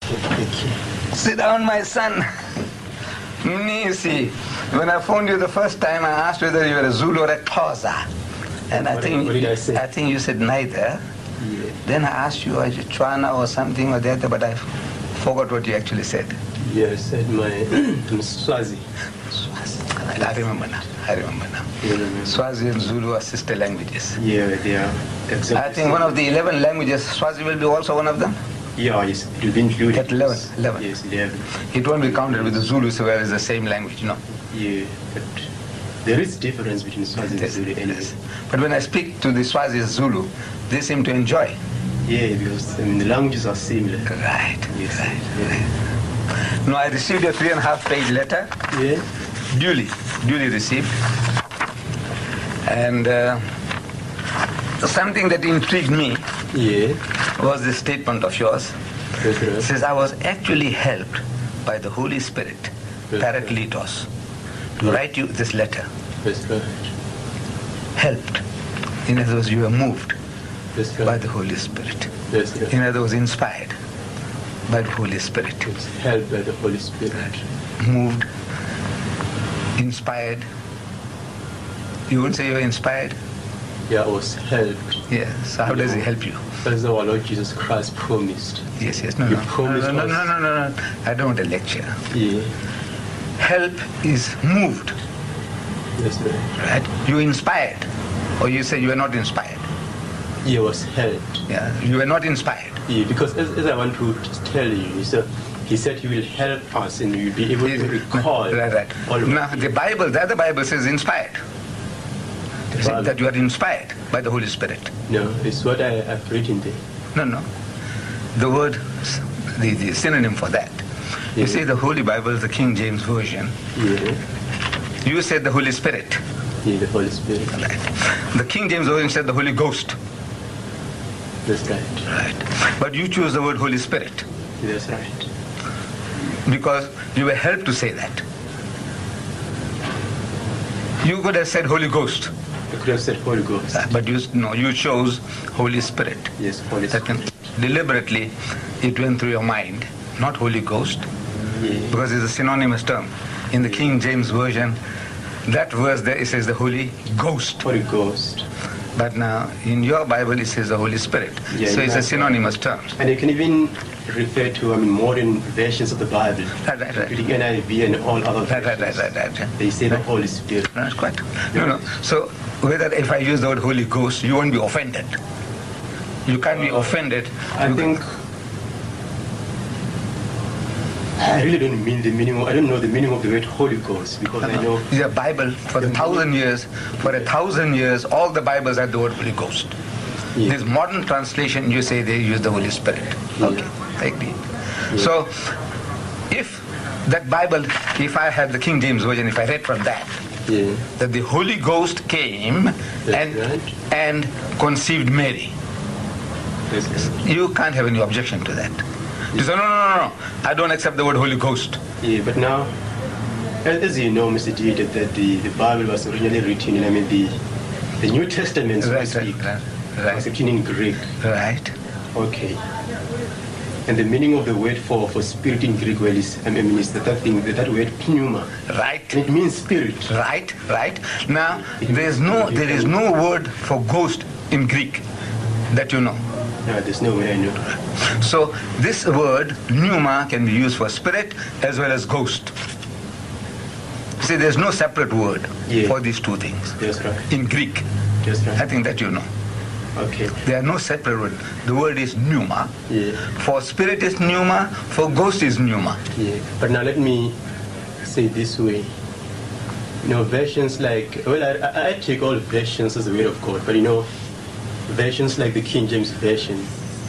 Thank you. Sit down, my son. You see, when I phoned you the first time, I asked whether you were a Zulu or a Xhosa. And what did I say? I think you said neither. Yeah. Then I asked you, are you Chwana or something or the other, but I forgot what you actually said. Yeah, I said I'm Swazi. Swazi. I remember now. Yeah. Swazi and Zulu are sister languages. Yeah, they are. Exactly. I think one of the 11 languages, Swazi will be also one of them? Yeah, yes, it will be included. At 11. Yes, 11. It won't be counted with the Zulu, so it's the same language, you know. Yeah, but there is difference between Swazi and Zulu anyway. But when I speak to the Swazi Zulu, they seem to enjoy. Yeah, because the languages are similar. Right. Yes. Right. No, I received a 3.5-page letter. Yeah. Duly received. And something that intrigued me was the statement of yours. That's right. It says, I was actually helped by the Holy Spirit, Parakletos, to write you this letter. That's right. Helped. In other words, you were moved That's right. by the Holy Spirit. That's right. In other words, inspired by the Holy Spirit. It's helped by the Holy Spirit. Moved, inspired. You would say you were inspired? Yeah, I was helped. Yeah. So how does he help you? That's our Lord Jesus Christ promised. Yes. You promised No. us. I don't want a lecture. Yeah. Help is moved. That's right. Right? You inspired. Or you say you were not inspired. He was helped. Yeah. You were not inspired. Yeah, because as I want to tell you, so he said he will help us and we will be able to recall. Right. All of Now the other Bible says inspired. It says that you are inspired by the Holy Spirit. No, it's what I've written there. No. The word, the synonym for that. Yeah. You see, the Holy Bible is the King James Version. Yeah. You said the Holy Spirit. Yeah, the Holy Spirit. Right. The King James Version said the Holy Ghost. That's right. Right. But you choose the word Holy Spirit That's right. because you were helped to say that. You could have said Holy Ghost. I could have said Holy Ghost. But you chose Holy Spirit. Yes, Holy Spirit. Deliberately, it went through your mind, not Holy Ghost, because it's a synonymous term. In the King James Version, that verse there, it says the Holy Ghost. Holy Ghost. But now, in your Bible, it says the Holy Spirit. Yeah, so it's a synonymous term. And you can even refer to, modern versions of the Bible. Right. The NIV and all other versions. Right. They say the Holy Spirit. That's quite. No. So, whether if I use the word Holy Ghost, you won't be offended. You can't be offended. I think I really don't mean the meaning. I don't know the meaning of the word Holy Ghost because I know the Bible for 1,000 years. For 1,000 years, all the Bibles had the word Holy Ghost. Yeah. This modern translation, you say they use the Holy Spirit. Okay, I agree. Yeah. So, if that Bible, if I had the King James Version, if I read from that, that the Holy Ghost came and conceived Mary, you can't have any objection to that. You say, no, I don't accept the word Holy Ghost. Yeah, but now, as you know, Mr. D, that the Bible was originally written in, the New Testament, so to speak, was written in Greek. Right. Okay. And the meaning of the word for spirit in Greek well is, is that word pneuma. Right. And it means spirit. Right. Now, there is no word for ghost in Greek that you know. No, there's no way I know. So this word pneuma can be used for spirit as well as ghost. See, there's no separate word for these two things. That's right. In Greek. That's right. I think that you know. Okay. There are no separate words. The word is pneuma. Yeah. For spirit is pneuma, for ghost is pneuma. Yeah. But now let me say this way. Versions like, I take all versions as the word of God, but versions like the King James Version,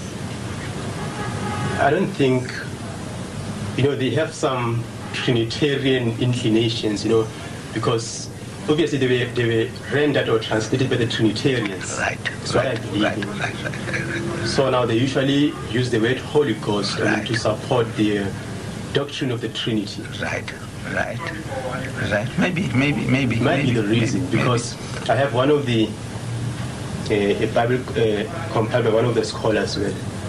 I don't think, they have some Trinitarian inclinations, because obviously they were rendered or translated by the Trinitarians. Right. So I believe in. So now they usually use the word Holy Ghost to support the doctrine of the Trinity. Right. Maybe. Might be the reason, because I have one of the a Bible compiled by one of the scholars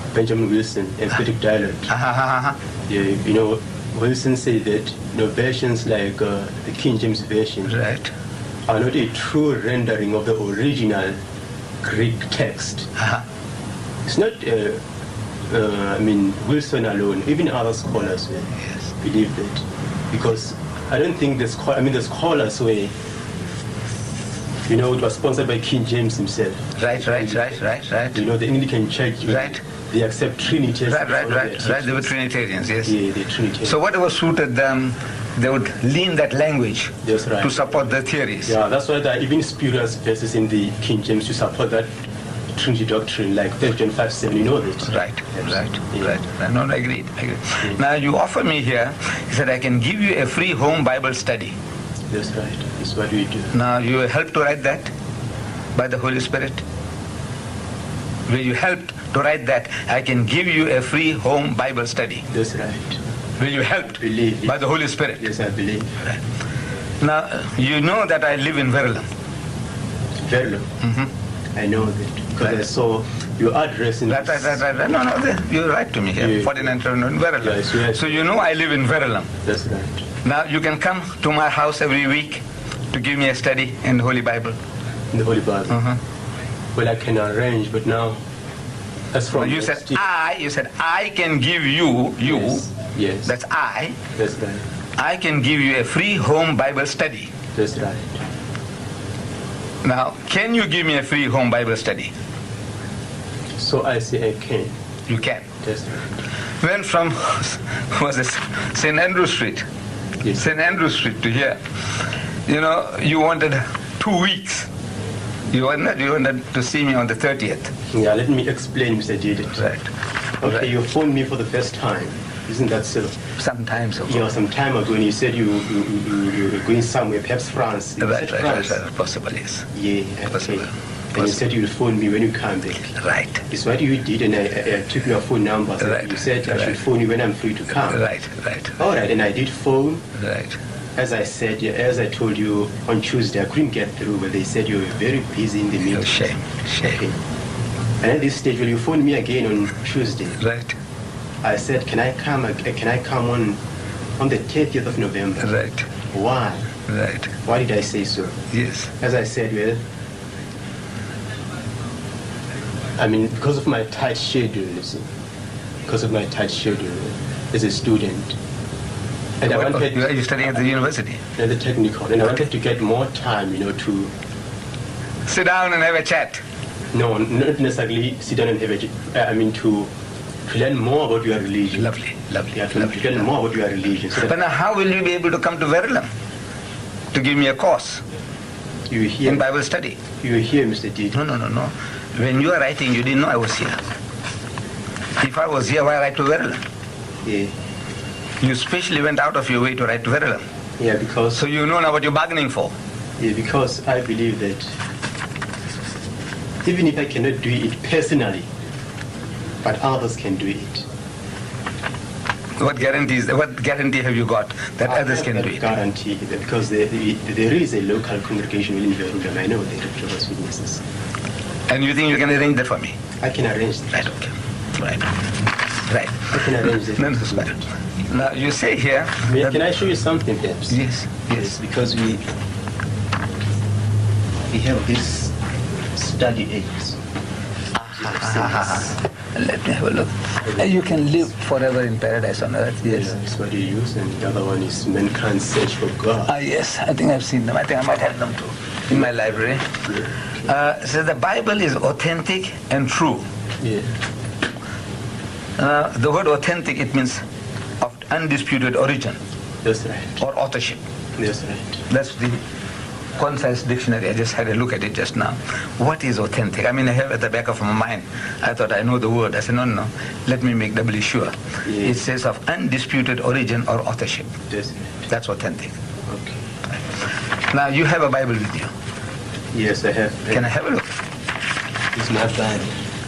Benjamin Wilson, emphatic dialogue. Yeah, you know, Wilson said that, you know, versions like the King James Version are not a true rendering of the original Greek text. It's not, I mean, Wilson alone, even other scholars believe that. Because I don't think the scholars were, you know, it was sponsored by King James himself. Right. You know, the Anglican Church, they accept Trinitarians. Right, they were Trinitarians, yes. Yeah, they're Trinitarians. So whatever suited them, they would lean that language to support their theories. Yeah, that's why there are even spurious verses in the King James to support that Trinity doctrine, like 1 John 5:7, you know that. Right. No, I agree. Yeah. Now, you offer me here, you said I can give you a free home Bible study. That's right. That's what we do. Now, you helped to write that by the Holy Spirit? Will you help to write that? I can give you a free home Bible study. That's right. Will you help believe by the Holy Spirit? Yes, I believe. Right. Now, you know that I live in Verulam. Verulam? I know that because I saw your address in Right. No, you write to me here, 49 Verulam. Yes. So you know I live in Verulam. That's right. Now, you can come to my house every week to give me a study in the Holy Bible. In the Holy Bible? Well, I can arrange, but now, as from you said I can give you. Yes. That's I. That's right. I can give you a free home Bible study. That's right. Now, can you give me a free home Bible study? So I say I can. You can. That's right. Went from St. Andrew Street, St. Andrew Street to here. You know, you wanted 2 weeks. You wanted to see me on the 30th. Yeah, let me explain, Mr. Jadid. Right. Okay, you phoned me for the first time. Isn't that so? Some time ago. Yeah, some time ago, and you said you were going somewhere, perhaps France. Right. Possible, yes. Yeah, possible. And you said you'll phone me when you come back. Right. It's what you did, and I took your phone number. So you said I should phone you when I'm free to come. Right. All right, and I did phone. Right. As I said, as I told you on Tuesday, I couldn't get through, but they said you were very busy in the meeting. Oh, shame. Okay. And at this stage, when you phoned me again on Tuesday, right, I said, can I come on the 30th of November? Right. Why? Right. Why did I say so? Yes. As I said, well, I mean, because of my tight schedule, you see. Because of my tight schedule as a student. And I wanted... Are you studying at the university? At the technical. And I wanted to get more time, you know, to... Sit down and have a chat. No, not necessarily sit down and have a chat. I mean, to learn more about your religion. Lovely. Yeah, to learn more about your religion. So but now how will you be able to come to Verulam to give me a course in Bible study? You were here, Mr. D. No. When you were writing, you didn't know I was here. If I was here, why write to Verulam? Yeah. You specially went out of your way to write to Verulam. Yeah, because... So you know now what you're bargaining for. Yeah, because I believe that even if I cannot do it personally, but others can do it. What guarantee have you got that others can do it? Guarantee, because there is a local congregation within Verulam. I know they are Jehovah's Witnesses. And you think you can arrange that for me? I can arrange that. Right, okay. Right. I can arrange that. No, now, you say here... Can I show you something, perhaps? Yes. Because we have this study aids. Let me have a look. You can live forever in paradise on earth, yes. Yeah, that's what you use, and the other one is Mankind's Search for God. Yes, I think I've seen them. I think I might have them too in my library. Yeah. So the Bible is authentic and true. Yeah. The word authentic, it means of undisputed origin. That's right. Or authorship. That's right. That's the concise dictionary. I just had a look at it just now. What is authentic? I mean, I have at the back of my mind, I thought I know the word. I said, no, let me make doubly sure. Yeah. It says of undisputed origin or authorship. That's right. That's authentic. Okay. Now, you have a Bible with you. Yes, I have. Can I have a look? It's my Bible.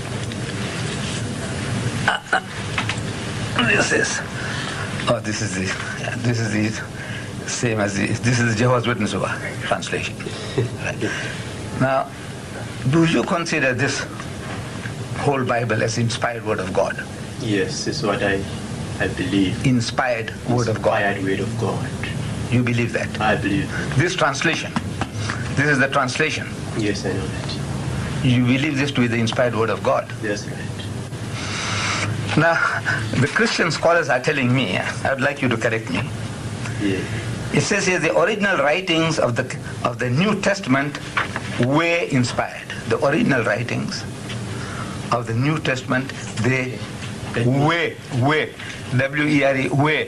This is the same as this is the Jehovah's Witness translation. Right. Now, do you consider this whole Bible as inspired word of God. Yes, it's what I believe. Inspired word of God. Inspired word of God. You believe that? I believe that. This translation, this is the translation. Yes, I know that. You believe this to be the inspired word of God? That's right. Now, the Christian scholars are telling me, I would like you to correct me. Yeah. It says here the original writings of the New Testament were inspired. The original writings of the New Testament, they were, W-E-R-E, were.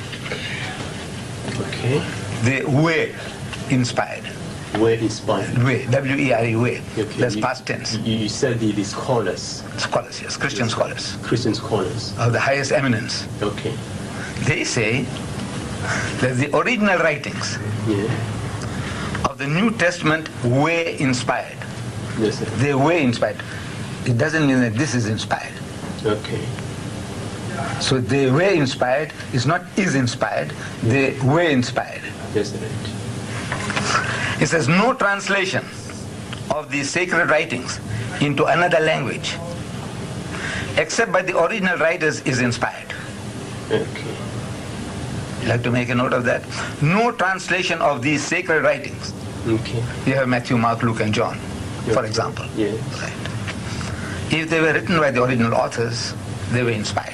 Okay. They were inspired. Were inspired. Were, W-E-R-E, were. Okay. That's past tense. You said the scholars. Scholars, yes, Christian scholars. Christian scholars. Of the highest eminence. Okay. They say that the original writings of the New Testament were inspired. Yes, sir. They were inspired. It doesn't mean that this is inspired. Okay. So they were inspired is not is inspired, they were inspired. Yes, right. It says no translation of the sacred writings into another language except by the original writers is inspired. Okay. You like to make a note of that? No translation of these sacred writings. Okay. You have Matthew, Mark, Luke, and John, Yes. for example. Yes. Right. If they were written by the original authors, they were inspired.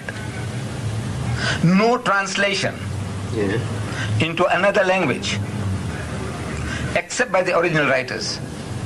No translation into another language except by the original writers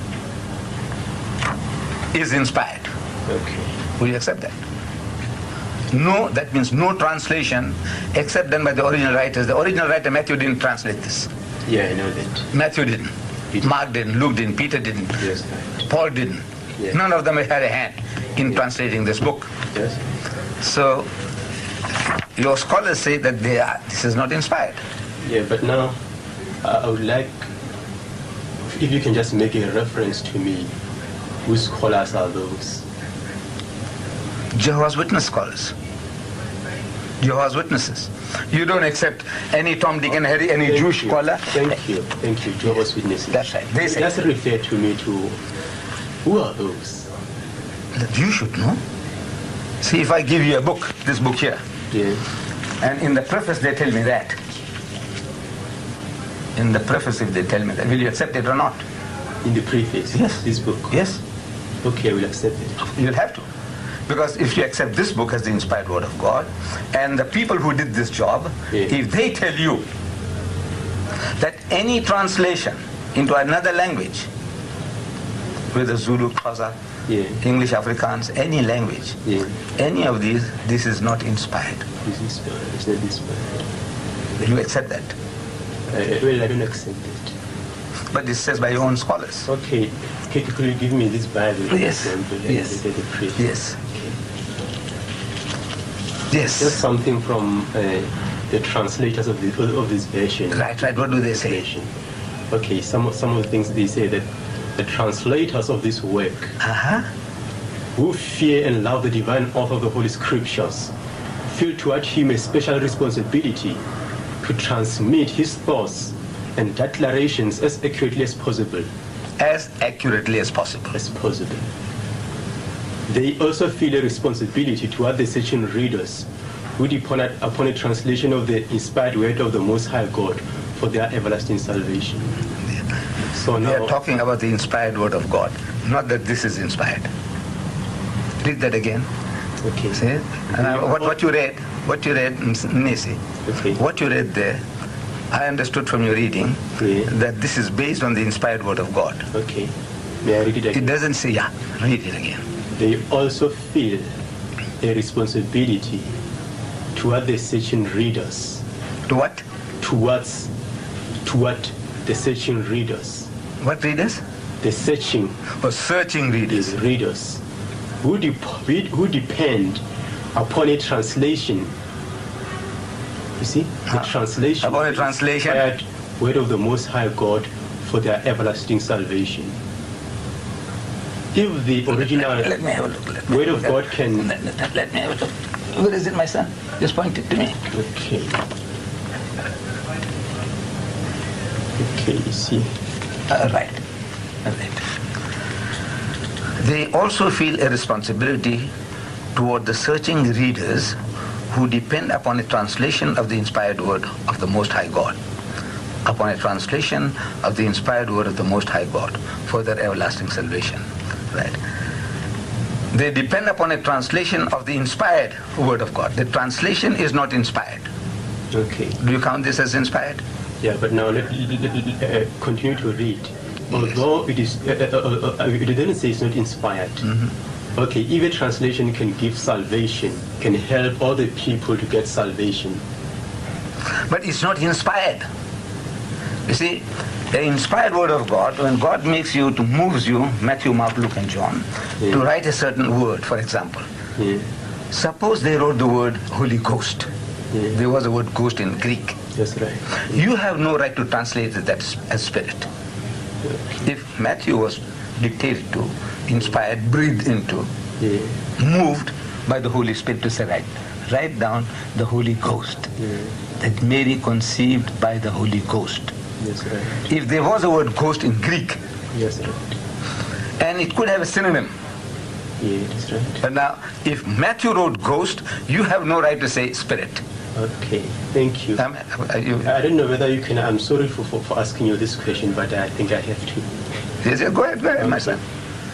is inspired. Okay. Will you accept that? No, that means no translation except done by the original writers. The original writer, Matthew, didn't translate this. Yeah, I know that. Matthew didn't. Mark didn't. Luke didn't. Peter didn't. Yes, right. Paul didn't. Yeah. None of them had a hand in translating this book. Yes. So your scholars say that this is not inspired. Yeah, but now I would like if you can just make a reference to me. Whose scholars are those? Jehovah's Witness scholars. Jehovah's Witnesses. You don't accept any Tom, Dick, and Harry, any Jewish scholar? Thank you. Jehovah's Witnesses. That's right. They say. Just refer to me to who are those? You should know. See, if I give you a book, this book here, and in the preface they tell me that. In the preface, if they tell me that, will you accept it or not? In the preface? Yes. This book? Yes. Okay, I will accept it. You'll have to. Because if you accept this book as the inspired word of God, and the people who did this job, if they tell you that any translation into another language, whether Zulu, Xhosa, English, Afrikaans, any language, any of these, this is not inspired. It's inspired. It's not inspired. Will you accept that? Well, I don't accept it. But this says by your own scholars. Okay. Could you give me this Bible? Yes. Yes. Yes. Okay. Yes. Just something from the translators of this version. Right. What do they say? Okay. Some of the things they say that the translators of this work, who fear and love the divine author of the Holy Scriptures, feel toward him a special responsibility to transmit his thoughts and declarations as accurately as possible. As accurately as possible. As possible. They also feel a responsibility toward the searching readers who depend upon a translation of the inspired word of the Most High God for their everlasting salvation. So now, we are talking about the inspired word of God, not that this is inspired. Read that again. Okay. See? And what you read, Nisi, what you read there, I understood from your reading that this is based on the inspired word of God. Okay. May I read it again? It doesn't say, read it again. They also feel a responsibility toward the searching readers. To what? Toward the searching readers. What readers? The searching. Or searching readers. Readers. Who depend upon a translation. You see? The translation. Upon a translation. Inspired word of the Most High God for their everlasting salvation. If the original let me have a look. word of God can... Let me have a look. Where is it, my son? Just point it to me. Okay. Okay, you see. Right. They also feel a responsibility toward the searching readers who depend upon a translation of the inspired word of the Most High God. Upon a translation of the inspired word of the Most High God for their everlasting salvation. Right? They depend upon a translation of the inspired word of God. The translation is not inspired. Okay. Do you count this as inspired? Yeah, but now let continue to read. Yes. Although it is, it doesn't say it's not inspired. Mm-hmm. Okay, if a translation can give salvation, can help other people to get salvation. But it's not inspired. You see, the inspired word of God, when God makes you, to moves you, Matthew, Mark, Luke, and John, to write a certain word, for example. Yeah. Suppose they wrote the word Holy Ghost. Yeah. There was a word ghost in Greek. That's right. You have no right to translate that as spirit. If Matthew was dictated to, inspired, breathed into, moved by the Holy Spirit to say, write down the Holy Ghost, that Mary conceived by the Holy Ghost. Yes, right. If there was a word ghost in Greek, yes, right. And it could have a synonym. Yeah, that's right. But now, if Matthew wrote ghost, you have no right to say spirit. Okay, thank you. I don't know whether you can, I'm sorry for asking you this question, but I think I have to. Yes, go ahead, my son.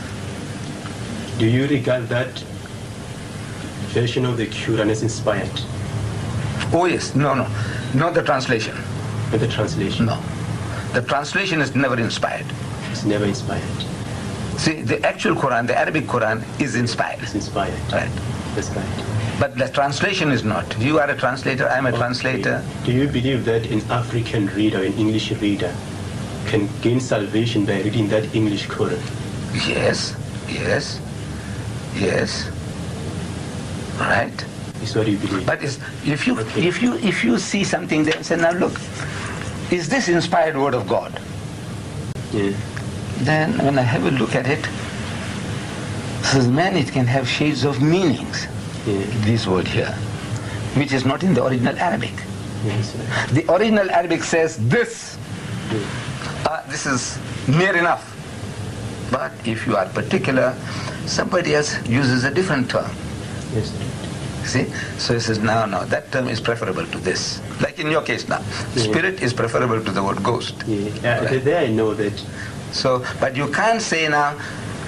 Do you regard that version of the Quran as inspired? Oh yes, no, not the translation. Not the translation? No. The translation is never inspired. It's never inspired. See, the actual Quran, the Arabic Quran, is inspired. It's inspired. Right. That's right. But the translation is not. You are a translator, I'm a translator. Do you believe that an African reader, an English reader, can gain salvation by reading that English Quran? Yes. Right. Is what you believe. But if you see something there and say, now look, is this inspired word of God? Yeah. Then when I have a look at it, says, man, it can have shades of meanings. Yeah. This word here, which is not in the original Arabic. Yes, the original Arabic says this. Yeah. This is near enough. But if you are particular, somebody else uses a different term. Yes. See? So he says, no, that term is preferable to this. Like in your case now, spirit is preferable to the word ghost. Yeah. Right? There I know that. So, but you can't say now,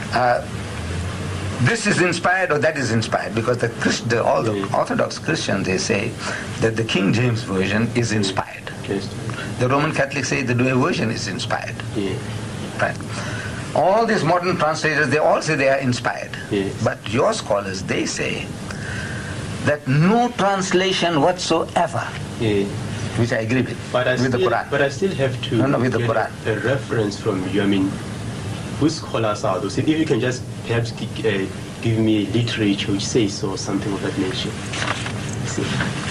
this is inspired or that is inspired, because all the Orthodox Christians, they say that the King James Version is inspired. Yes. The Roman Catholics say the Douay Version is inspired. Yeah. Right. All these modern translators, they all say they are inspired. Yes. But your scholars, they say that no translation whatsoever, which I agree with, the Quran. But I still have to with the Quran. A reference from you. I mean, whose scholars are those? If you can just perhaps give me literature which says so, something of that nature. See.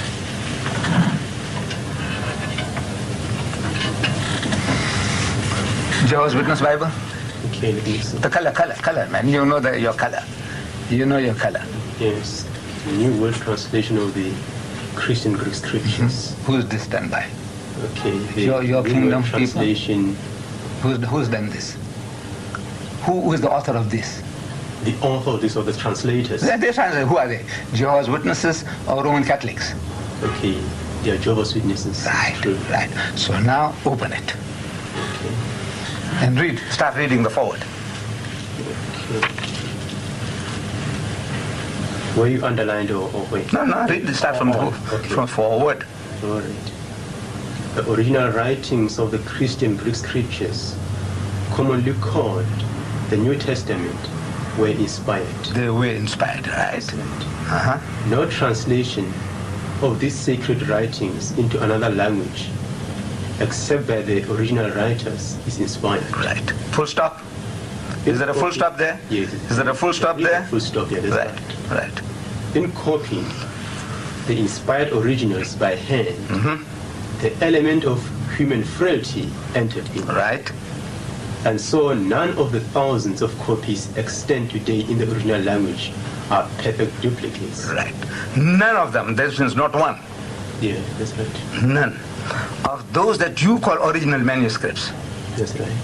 Jehovah's Witness Bible? Okay, let me see. The color, man. You know your color. You know your color. Yes. The New World Translation of the Christian Greek Scriptures. Who is this done by? Okay. Your kingdom translation. People. Who's done this? Who is the author of this? The author of this, or the translators? Who are they? Jehovah's Witnesses or Roman Catholics? Okay. They are Jehovah's Witnesses. Right. So now open it. Okay. And read. Start reading the forward. Okay. Were you underlined or wait? No, read. Start from forward. All right. The original writings of the Christian Greek Scriptures, commonly called the New Testament, were inspired. They were inspired, right? No translation of these sacred writings into another language, except by the original writers, is inspired. Right. Full stop. Is there a full stop there? Yes. Is there a full stop there? Full stop, yeah. Right. In copying the inspired originals by hand, the element of human frailty entered in. Right. And so none of the thousands of copies extant today in the original language are perfect duplicates. Right. None of them. There's not one. Yeah, that's right. None of those that you call original manuscripts. That's right.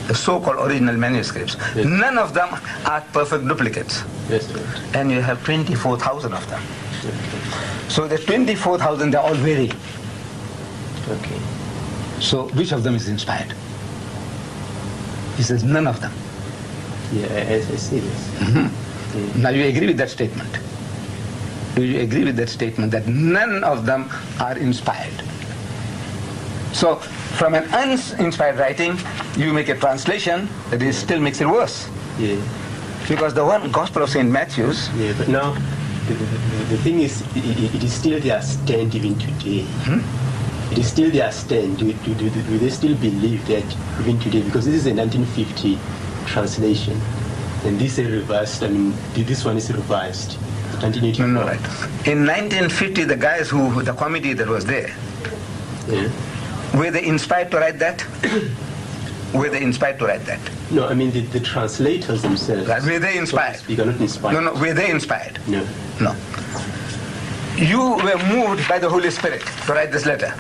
the so-called original manuscripts. Yes. None of them are perfect duplicates. Yes, right. And you have 24,000 of them. Okay. So the 24,000, they all vary. Okay. So which of them is inspired? He says none of them. Yeah, I see this. Mm-hmm. Now you agree with that statement? Do you agree with that statement that none of them are inspired? So from an uninspired writing, you make a translation that is still makes it worse. Yeah. Because the one Gospel of St. Matthew's... Yeah, but now the thing is, it is still their stand even today. It is still their stand. Do they still believe that even today? Because this is a 1950 translation, and this is reversed. I mean, this one is revised. No, right. In 1950, the guys the committee that was there, yeah. Were they inspired to write that? Were they inspired to write that? No, I mean the translators themselves. Right. Were they inspired? So you are not inspired. No, were they inspired? No. No. You were moved by the Holy Spirit to write this letter.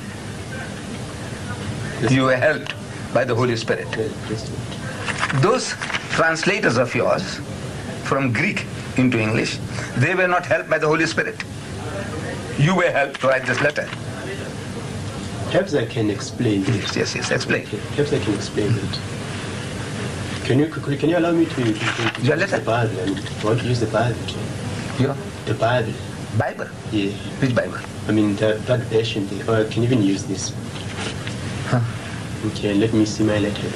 Yes. You were helped by the Holy Spirit. Yes. Those translators of yours, from Greek into English, they were not helped by the Holy Spirit. You were helped to write this letter. Perhaps I can explain it. Yes, explain. Okay. Perhaps I can explain it. Can you allow me to use the Bible? I want to use the Bible. Yeah. The Bible. Bible? Yeah. Which Bible? I mean that version there. Or I can even use this. Huh. Okay, let me see my letter.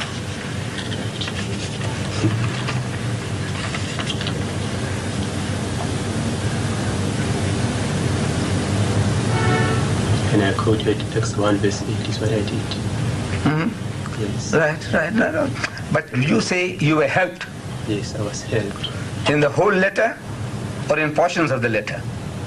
And I quoted text 1 verse 8 is what I did. Mm-hmm. Yes. Right. But you say you were helped. Yes, I was helped. In the whole letter or in portions of the letter?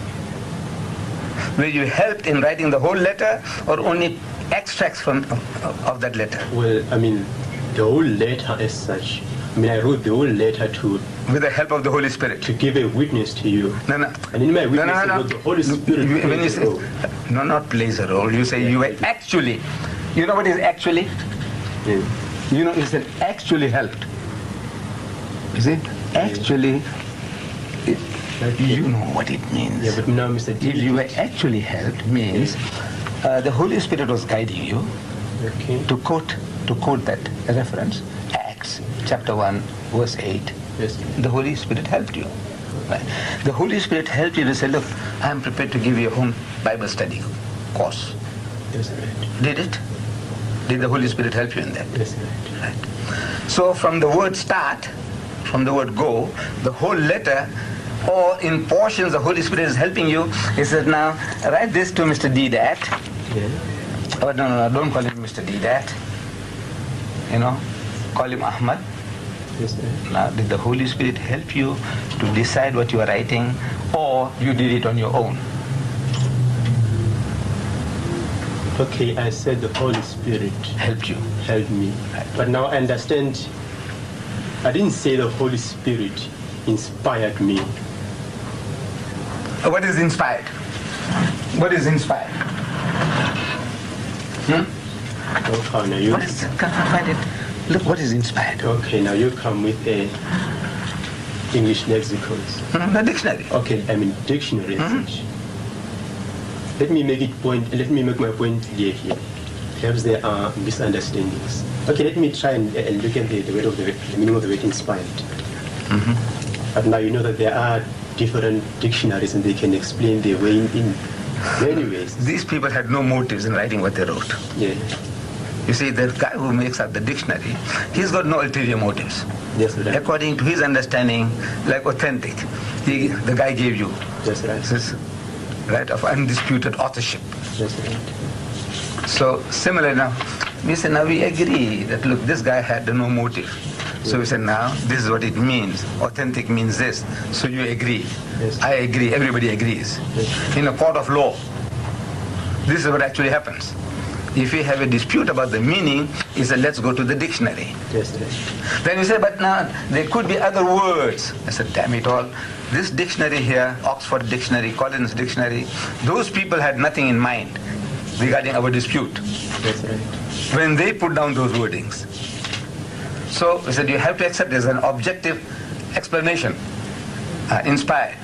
Were you helped in writing the whole letter or only extracts of that letter? Well, I mean, the whole letter as such. I mean, I wrote the whole letter with the help of the Holy Spirit. To give a witness to you. No. And in my witness, no. The Holy Spirit when you say, no, not plays a role. You say you were actually. You know what is actually? Yeah. You know, it's an actually helped. Is it? Actually, you know what it means. Yeah, but now, Mr. D. If you were actually helped means the Holy Spirit was guiding you to quote that reference. Acts chapter 1 verse 8. Yes. The Holy Spirit helped you. Right. The Holy Spirit helped you to say, look, I am prepared to give you a home Bible study course. Yes, right. Did it? Did the Holy Spirit help you in that? Yes, right. So from the word start, from the word go, the whole letter, or in portions the Holy Spirit is helping you. He said, now write this to Mr. Didat. Yeah. Oh, no, don't call him Mr. Didat. Call him Ahmad. Yes, right. Now, did the Holy Spirit help you to decide what you are writing, or you did it on your own? Okay, I said the Holy Spirit helped you. Helped me. Right. But now I understand. I didn't say the Holy Spirit inspired me. What is inspired? What is inspired? Oh, now you. What is? Can I find it? Look, what is inspired? Okay, now you come with a English lexicons. The dictionary. Okay, I mean dictionary. Let me make my point clear here. Perhaps there are misunderstandings. Okay, let me try and look at the meaning of the word inspired. But now you know that there are different dictionaries and they can explain their way in many ways. These people had no motives in writing what they wrote. Yeah. You see, the guy who makes up the dictionary, he's got no ulterior motives. Yes, right. According to his understanding, like authentic, the guy gave you. That's right. This, right, of undisputed authorship. That's right. So similar now, we say now we agree that look, this guy had no motive. So we said now this is what it means. Authentic means this. So you agree. Yes. I agree. Everybody agrees. Yes. In a court of law, this is what actually happens. If we have a dispute about the meaning, he said, let's go to the dictionary. Yes, yes. Then we say, but now there could be other words. I said, damn it all. This dictionary here, Oxford Dictionary, Collins Dictionary, those people had nothing in mind regarding our dispute. That's right. When they put down those wordings. So he said you have to accept this as an objective explanation. Inspired.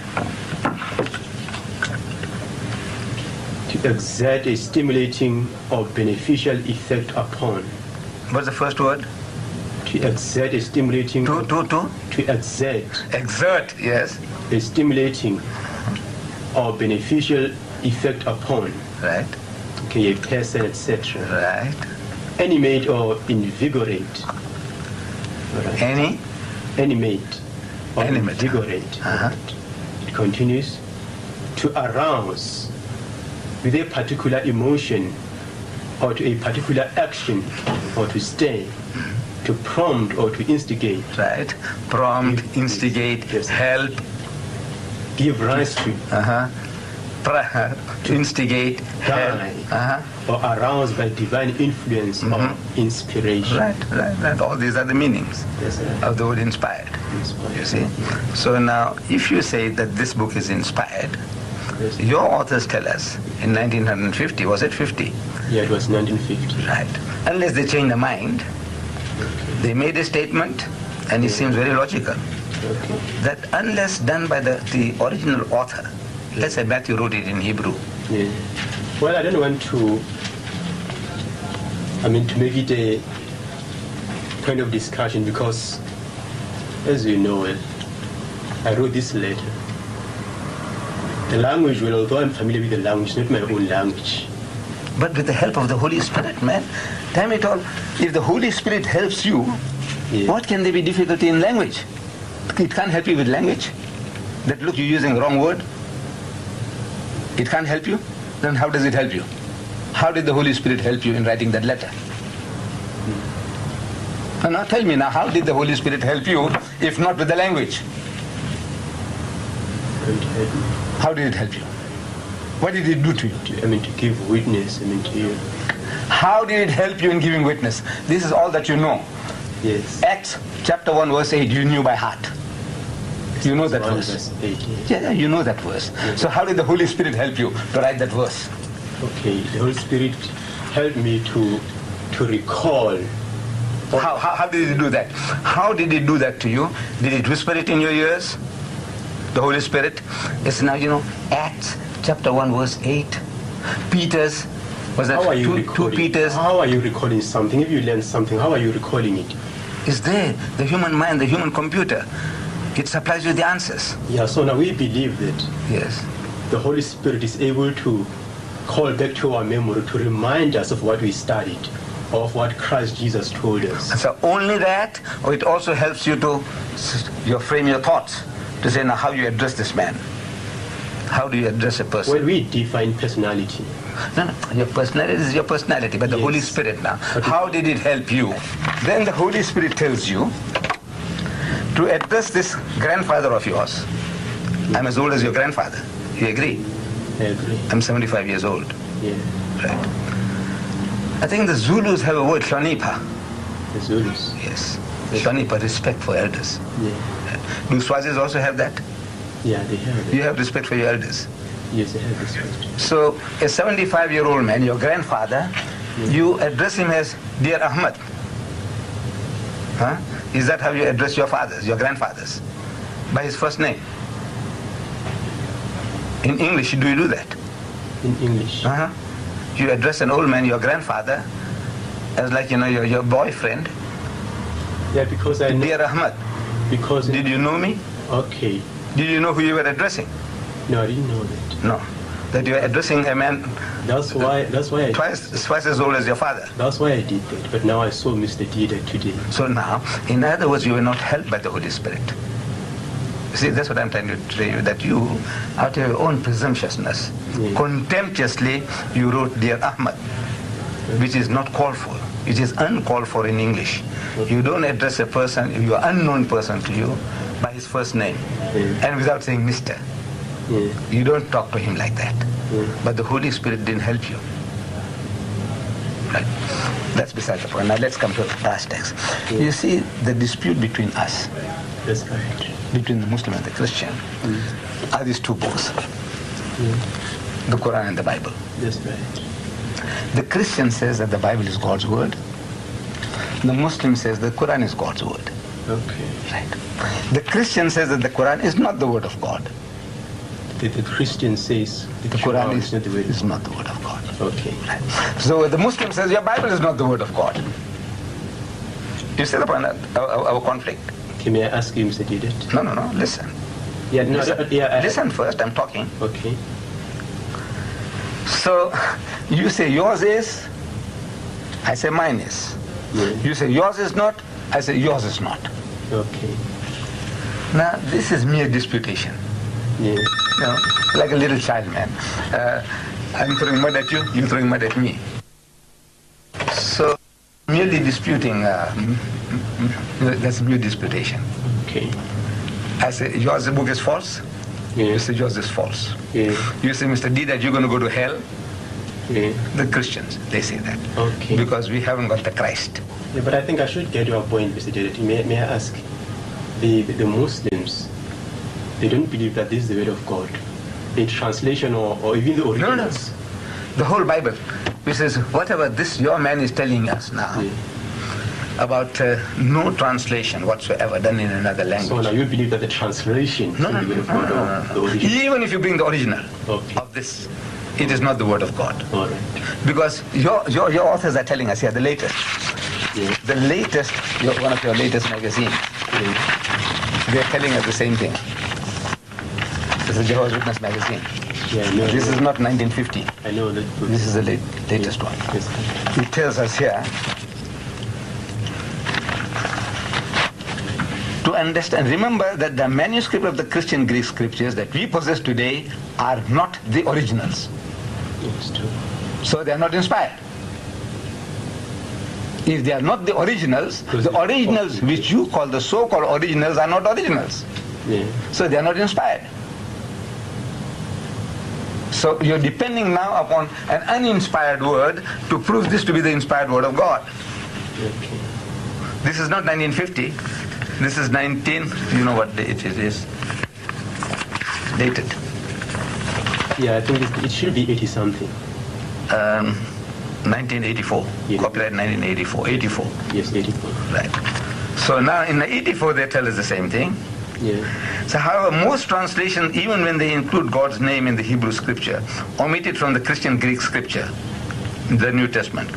To exert a stimulating or beneficial effect upon. What's the first word? To exert a stimulating... To exert. Exert, yes. A stimulating or beneficial effect upon. Right. Okay, a person, etc. Right. Animate or invigorate. Right. Animate or invigorate. It continues. To arouse with a particular emotion or to a particular action or to stir. To prompt or to instigate. Right. Prompt, instigate, help. Give rise to. Instigate, help. Or aroused by divine influence or inspiration. Right. All these are the meanings of the word inspired. You see? So now, if you say that this book is inspired, your authors tell us in 1950, was it 50? Yeah, it was 1950. Right. Unless they change their mind, they made a statement, and it seems very logical, that unless done by the original author, let's say Matthew wrote it in Hebrew. Yeah. Well, I don't want to, to make it a point of discussion because, as you know, I wrote this letter. The language, well, although I'm familiar with the language, not my own language. But with the help of the Holy Spirit, man, damn it all, if the Holy Spirit helps you, what can there be difficulty in language? It can't help you with language. That look, you're using the wrong word. It can't help you. Then how does it help you? How did the Holy Spirit help you in writing that letter? And now tell me now, how did the Holy Spirit help you if not with the language? How did it help you? What did it do to you? To give witness, to you. How did it help you in giving witness? This is all that you know. Yes. Acts chapter 1 verse 8, you knew by heart. You know that verse. 8, yes. Yeah, you know that verse. Yes. So how did the Holy Spirit help you to write that verse? Okay, the Holy Spirit helped me to recall. How did He do that? How did He do that to you? Did He whisper it in your ears? The Holy Spirit? It's now, Acts chapter 1 verse 8. Peter's, was that two Peters? How are you recalling something? If you learn something, how are you recalling it? It's there, the human mind, the human computer. It supplies you the answers. Yeah, so now we believe that the Holy Spirit is able to call back to our memory to remind us of what we studied, of what Christ Jesus told us. So only that, or it also helps you to frame your thoughts, to say now how you address this man. How do you address a person? Well, we define personality. No, your personality is your personality, but the Holy Spirit now. How did it help you? Then the Holy Spirit tells you to address this grandfather of yours. I'm as old as your grandfather. You agree? I agree. I'm 75 years old. Yeah. Right. I think the Zulus have a word, Hlonipha. The Zulus? Yes. Hlonipha, respect for elders. Yeah. Do Swazis also have that? Yeah, they have it. You have respect for your elders? Yes, they have respect. So, a 75-year-old man, your grandfather, you address him as Dear Ahmad. Huh? Is that how you address your fathers, your grandfathers? By his first name? In English, do you do that? In English? You address an old man, your grandfather, as like, your boyfriend. Yeah, because I know. Dear Ahmad. Because... Did you know me? Okay. Did you know who you were addressing? No, I didn't know that. No. That you were addressing a man... That's why I... Twice as old as your father. That's why I did that. But now I saw Mr. Dida today. So now, in other words, you were not helped by the Holy Spirit. You see, that's what I'm trying to tell you, that you, out of your own presumptuousness, contemptuously, you wrote Dear Ahmad, which is not called for. It is uncalled for in English. You don't address a person, your unknown person to you, by his first name, and without saying Mr. You don't talk to him like that. But the Holy Spirit didn't help you. Right? That's beside the point. Now let's come to the last text. You see, the dispute between us, that's right, between the Muslim and the Christian, are these two books, the Quran and the Bible. That's right. The Christian says that the Bible is God's word. The Muslim says the Quran is God's word. Okay. Right. The Christian says that the Quran is not the word of God. The Christian says the Quran is not the word of God. Okay. Right. So the Muslim says your Bible is not the word of God. You see the point of our conflict? Okay, may I ask you, Mr. Didet? No, listen. Yeah, no, listen first, I'm talking. Okay. So, you say yours is, I say mine is. Yeah. You say yours is not, I say yours is not. Okay. Now, this is mere disputation. Yeah. You know, like a little child, man. I'm throwing mud at you, you're throwing mud at me. So, merely disputing, that's mere disputation. Okay. I say, yours book is false. Yeah. You say, yours is false. Yeah. You say, Mr. D, that you're going to go to hell. Yeah. The Christians, they say that. Okay. Because we haven't got the Christ. Yeah, but I think I should get your point, Mr. Didet. May I ask, the Muslims, they don't believe that this is the word of God, in translation or even the originals. No. The whole Bible, which says whatever this your man is telling us now, Yeah. about no translation whatsoever done in another language. So now you believe that the translation No. the original? Even if you bring the original Okay. of this, it is not the word of God. All right. Because your authors are telling us here, the latest. Yeah. The latest, one of your latest magazines, Yeah. they're telling us the same thing. It's a Jehovah's Witness magazine. Yeah, I know. This is not 1950. I know that. This is the latest one. Yes. It tells us here to understand. Remember that the manuscript of the Christian Greek scriptures that we possess today are not the originals. It's true. So they are not inspired. If they are not the originals which you call the so-called originals are not originals. Yeah. So they are not inspired. So you're depending now upon an uninspired word to prove this to be the inspired word of God. Okay. This is not 1950. This is 19, you know what date it is. Dated. Yeah, I think it should be 80 something. 1984. Yeah. Copyright 1984. 84. Yes, 84. Right. So now in the 84 they tell us the same thing. Yeah. So however, most translations, even when they include God's name in the Hebrew scripture, omit it from the Christian Greek scripture, the New Testament.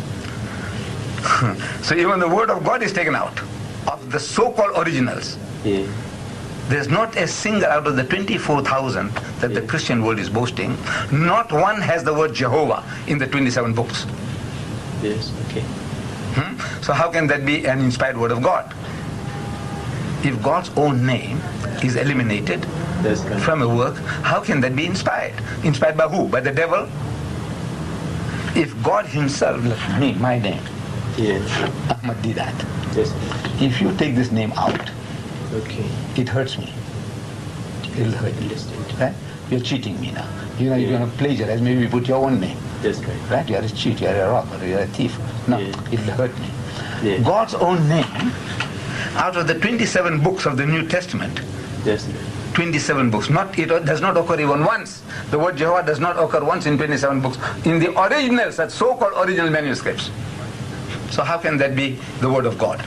So even the word of God is taken out of the so-called originals. Yeah. There's not a single out of the 24,000 that the Christian world is boasting, not one has the word Jehovah in the 27 books. Yes. Okay. So how can that be an inspired word of God? If God's own name is eliminated That's right. from a work, how can that be inspired? Inspired by who? By the devil? If God himself, like me, my name, Yeah. Ahmad Didat, Yes. if you take this name out, Okay. it hurts me. It'll hurt me. Understand. Right? You're cheating me now. You're going to plagiarize. Maybe you put your own name. That's right. Right? You're a cheat, you're a robber, you're a thief. No, Yeah. it'll hurt me. Yeah. God's own name, out of the 27 books of the New Testament, That's right. 27 books, it does not occur even once. The word Jehovah does not occur once in 27 books. In the originals, that so-called original manuscripts. So how can that be the word of God?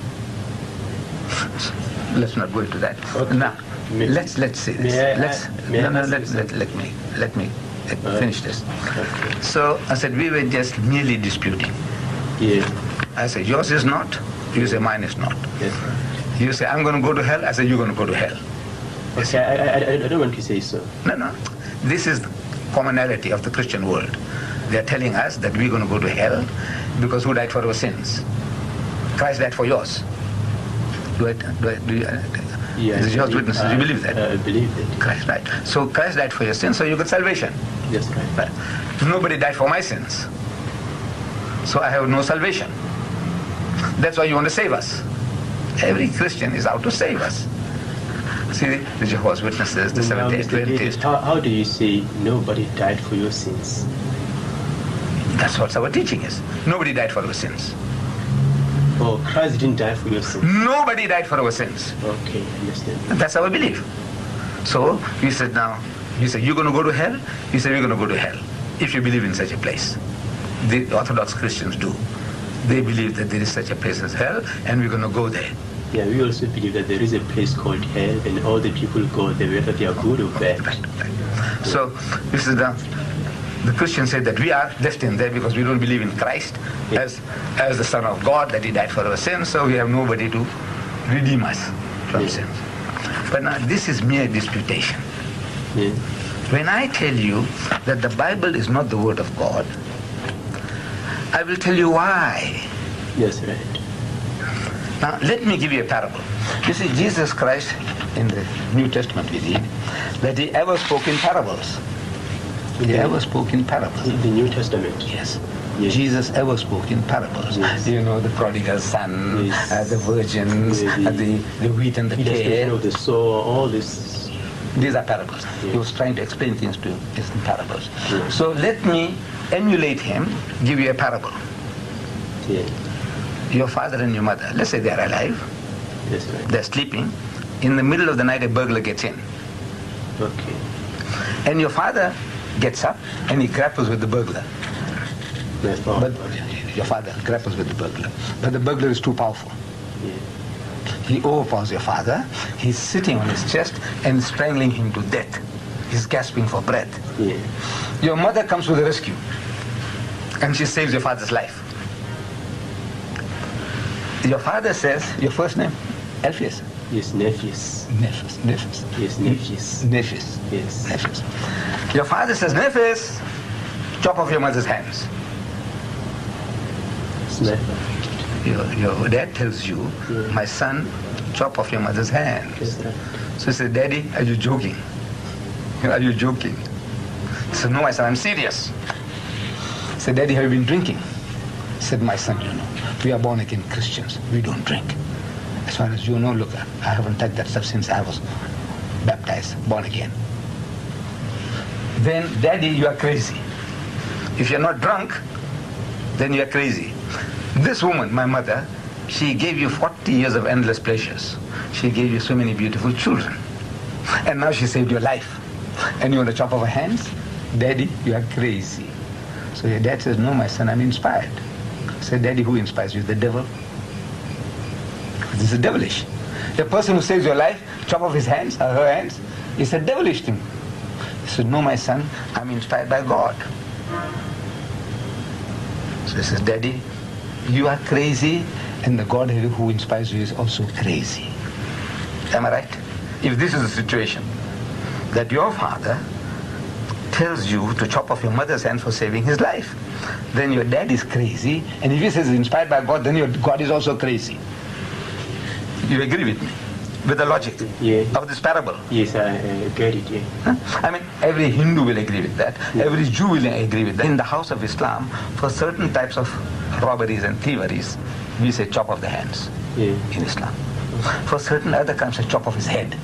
Let's not go into that. Okay. Now, let's say this. Let me finish this. Okay. So I said we were just merely disputing. Yeah. I said yours is not. You say mine is not. Yes. You say I'm going to go to hell. I say you're going to go to hell. Okay. I don't want to say so. No. This is the commonality of the Christian world. They are telling us that we're going to go to hell because who died for our sins? Christ died for yours. Do you, Yeah. the Jehovah's Witnesses, do you believe that? I believe that. Christ died. So Christ died for your sins, so you got salvation. That's right. But nobody died for my sins. So I have no salvation. That's why you want to save us. Every Christian is out to save us. See, the Jehovah's Witnesses, the Seventh-day Adventists. How do you say nobody died for your sins? That's what our teaching is. Nobody died for our sins. Oh, Christ didn't die for your sins. Nobody died for our sins. Okay, I understand. That's our belief. So you said you're going to go to hell? You said we're going to go to hell if you believe in such a place. The Orthodox Christians do. They believe that there is such a place as hell, and we're going to go there. Yeah, we also believe that there is a place called hell, and all the people go there, whether they are good or bad. Right. So this is the Christians say that we are destined there because we don't believe in Christ as the Son of God, that He died for our sins, so we have nobody to redeem us from sins. But now this is mere disputation. Yeah. When I tell you that the Bible is not the Word of God, I will tell you why. Yes, right. Now, let me give you a parable. You see, Jesus Christ, in the New Testament we read, that He ever spoke in parables. He ever spoke in parables. In the New Testament? Yes. Yes. Jesus ever spoke in parables. Yes. You know, the prodigal son, Yes. the virgins, the wheat and the tare. The sower, all this. These are parables. Yes. He was trying to explain things to us in parables. Yes. So let me emulate him, give you a parable. Yeah. Your father and your mother, let's say they're alive, That's right. they're sleeping. In the middle of the night, a burglar gets in. Okay. And your father gets up and he grapples with the burglar. That's all. But your father grapples with the burglar. But the burglar is too powerful. Yeah. He overpowers your father. He's sitting on his chest and strangling him to death. He's gasping for breath. Yeah. Your mother comes to the rescue and she saves your father's life. Your father says, your first name? Alpheus? Yes, Nepheus. Nepheus. Nepheus. Yes, Nepheus. Nepheus. Yes. Nepheus. Your father says, Nepheus, chop off your mother's hands. Sniper. Your dad tells you, my son, chop off your mother's hands. Yes, right. So he said, Daddy, are you joking? Are you joking? He said, no, my son, I'm serious. He said, Daddy, have you been drinking? He said, my son, you know, we are born again Christians. We don't drink. As far as you know, look, I haven't touched that stuff since I was baptized, born again. Then, Daddy, you are crazy. If you're not drunk, then you are crazy. This woman, my mother, she gave you 40 years of endless pleasures. She gave you so many beautiful children. And now she saved your life. And you want to chop off her hands? Daddy, you are crazy. So your dad says, no, my son, I'm inspired. I said, Daddy, who inspires you? The devil? This is devilish. The person who saves your life, chop off his hands, or her hands, it's a devilish thing. He said, no, my son, I'm inspired by God. So he says, Daddy, you are crazy, and the God who inspires you is also crazy. Am I right? If this is the situation, that your father tells you to chop off your mother's hand for saving his life, then your dad is crazy, and if he says inspired by God, then your God is also crazy. You agree with me? With the logic of this parable? Yes, I get it, yeah. Huh? I mean, every Hindu will agree with that. Yeah. Every Jew will agree with that. In the house of Islam, for certain types of robberies and thieveries, we say chop off the hands in Islam. For certain other crimes, chop off his head.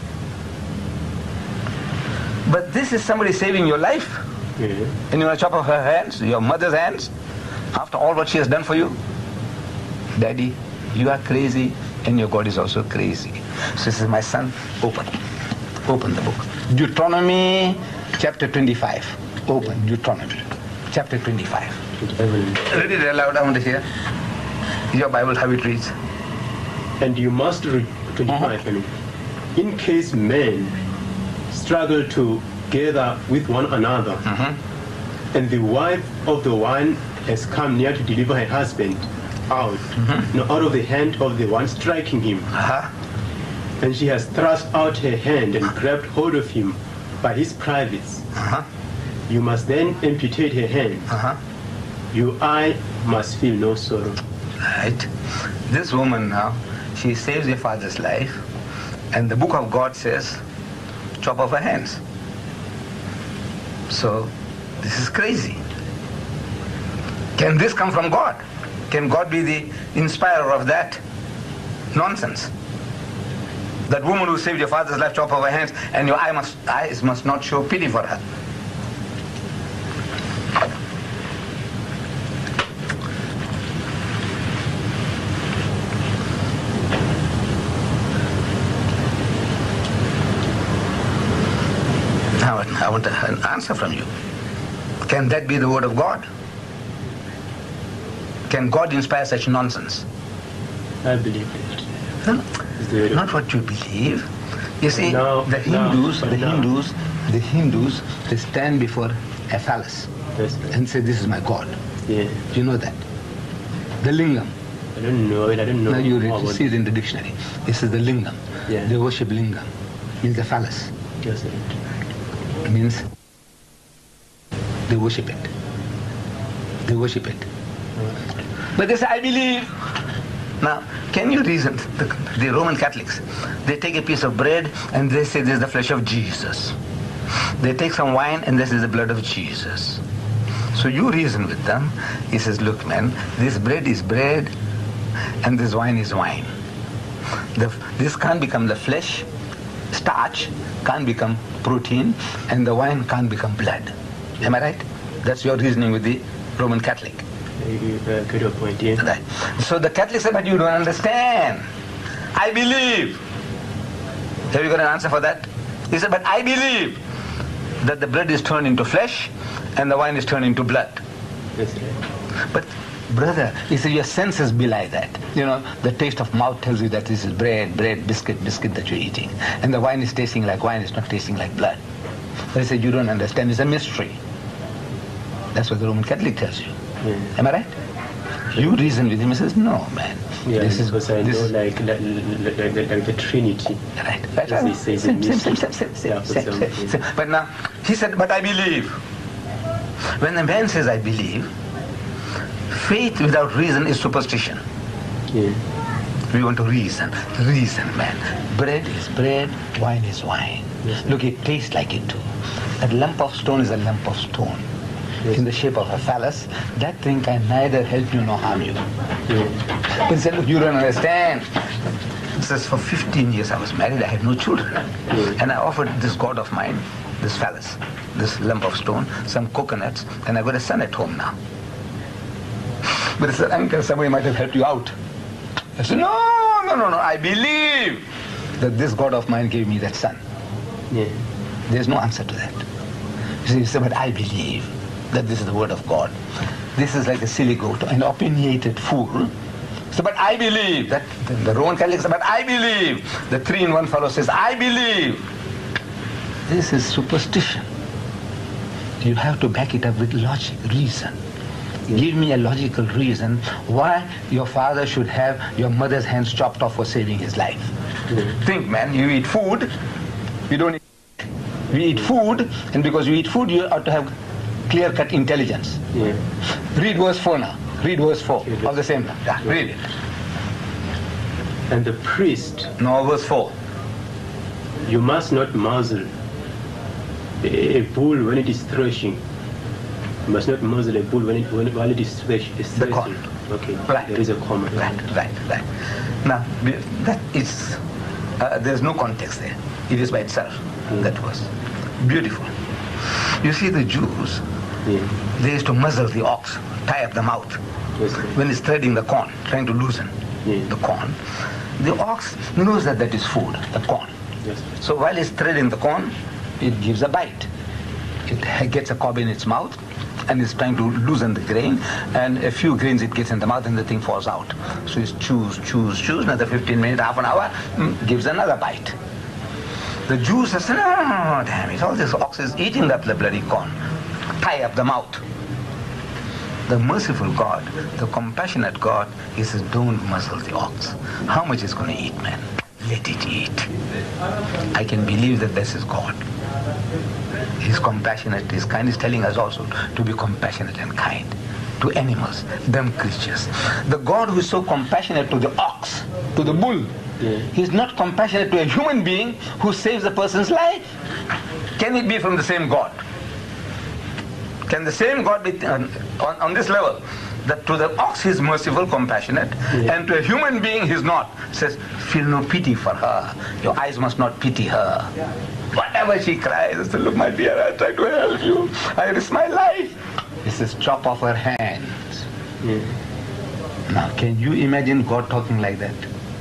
But this is somebody saving your life. Yeah. And you want to chop off her hands, your mother's hands, after all what she has done for you? Daddy, you are crazy, and your God is also crazy. So this is my son, open the book. Deuteronomy chapter 25. Open Deuteronomy chapter 25. Read it aloud, I want to hear. Your Bible, how it reads. And you must read 25, I mean. In case men struggle together with one another, and the wife of the one has come near to deliver her husband out, out of the hand of the one striking him, and she has thrust out her hand and grabbed hold of him by his privates, you must then amputate her hand. Your eye must feel no sorrow. Right. This woman now, she saves your father's life, and the book of God says, chop off her hands. So, this is crazy. Can this come from God? Can God be the inspirer of that nonsense? That woman who saved your father's life, chop off her hands, and your eyes must not show pity for her. I want an answer from you. Can that be the word of God? Can God inspire such nonsense? I believe it. No, not what you believe. You see, the Hindus, they stand before a phallus and say, "This is my God." Yeah. Do you know that? The lingam. I don't know it. I don't know. Now you see it in the dictionary. This is the lingam. Yeah. They worship lingam. Means the phallus. Yes, It means they worship it. They worship it. But they say, "I believe." Now, can you reason? The Roman Catholics, they take a piece of bread and they say, "This is the flesh of Jesus." They take some wine and this is the blood of Jesus. So you reason with them. He says, "Look, man, this bread is bread and this wine is wine. This can't become the flesh, starch can't become protein, and the wine can't become blood." Am I right? That's your reasoning with the Roman Catholic. You get your point, yeah. Right. So the Catholics say, "But you don't understand. I believe." Have you got an answer for that? He said, "But I believe that the bread is turned into flesh and the wine is turned into blood." That's right. But brother, he said, your senses belie that. You know, the taste of mouth tells you that this is bread, biscuit that you're eating. And the wine is tasting like wine, it's not tasting like blood. But he said, you don't understand, it's a mystery. That's what the Roman Catholic tells you. Yeah. Am I right? You reason with him, he says, "No, man." Yeah, because I know like the Trinity. Right. Same. But now, he said, "But I believe." When a man says, "I believe," faith without reason is superstition. Yeah. We want to reason. Reason, man. Bread is bread, wine is wine. Yes. Look, it tastes like it too. That lump of stone is a lump of stone. Yes. In the shape of a phallus, that thing can neither help you nor harm you. Yeah. But he said, "Look, you don't understand." He says, "For 15 years I was married, I had no children. Yeah. And I offered this God of mine, this phallus, this lump of stone, some coconuts, and I got a son at home now." But he said, "Uncle, somebody might have helped you out." I said, No, I believe that this God of mine gave me that son." Yeah. There's no answer to that. He said, "But I believe that this is the word of God." This is like a silly goat, an opinionated fool. So, "But I believe that," the Roman Catholics say, "But I believe." The 3-in-1 fellow says, "I believe." This is superstition. You have to back it up with logic, reason. Give me a logical reason why your father should have your mother's hands chopped off for saving his life. Think, man, you eat food, you don't eat. We eat food, and because you eat food, you ought to have clear-cut intelligence. Yeah. Read verse 4 now. Read verse 4 of the same. Yeah, read it. And the priest. No, verse 4. You must not muzzle a bull when it is threshing. You must not muzzle a bull while it is threshing. The corn. Okay. Right. There is a comma. Right. Now, that is, there's no context there. It is by itself. That was beautiful. You see, the Jews, they used to muzzle the ox, tie up the mouth. Yes. When it's threading the corn, trying to loosen the corn. The ox knows that that is food, the corn. Yes. So while it's threading the corn, it gives a bite. It gets a cob in its mouth and is trying to loosen the grain, and a few grains it gets in the mouth and the thing falls out. So it chews, another 15 minutes, half an hour, gives another bite. The Jews say, no, damn it, all this ox is eating up the bloody corn. Tie up the mouth. The merciful God, the compassionate God, he says, don't muzzle the ox. How much is going to eat, man? Let it eat. I can believe that this is God. He's compassionate, he's kind. He's telling us also to be compassionate and kind to animals, them creatures. The God who is so compassionate to the ox, to the bull, he's not compassionate to a human being who saves a person's life. Can it be from the same God? Can the same God be on this level? That to the ox he's merciful, compassionate, and to a human being he's not. Says, feel no pity for her. Your eyes must not pity her. Whatever she cries, I say, look, my dear, I try to help you. I risk my life. He says, chop off her hands. Now, can you imagine God talking like that?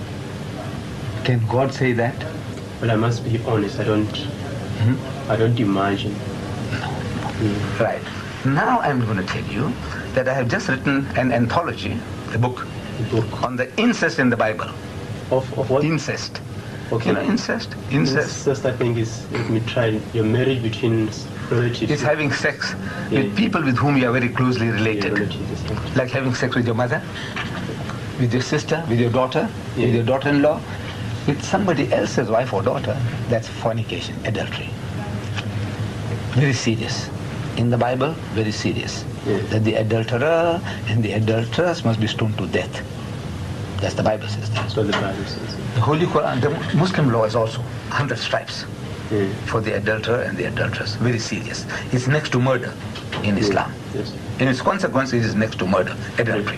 Can God say that? Well, I must be honest, I don't imagine. No. Right. Now I'm going to tell you, that I have just written an anthology, a book on the incest in the Bible. Of what? Incest. Okay. You know, incest? Incest, I think, is, let me try, your marriage between relatives. It's having sex with people with whom you are very closely related. Like having sex with your mother, with your sister, with your daughter, with your daughter-in-law, with somebody else's wife or daughter. That's fornication, adultery. Very serious. In the Bible, very serious. That the adulterer and the adulteress must be stoned to death. That's the Bible says that. That's what the Bible says. The Holy Quran, the Muslim law is also 100 stripes for the adulterer and the adulteress. Very serious. It's next to murder in Islam. Yes. In its consequence, it is next to murder, adultery.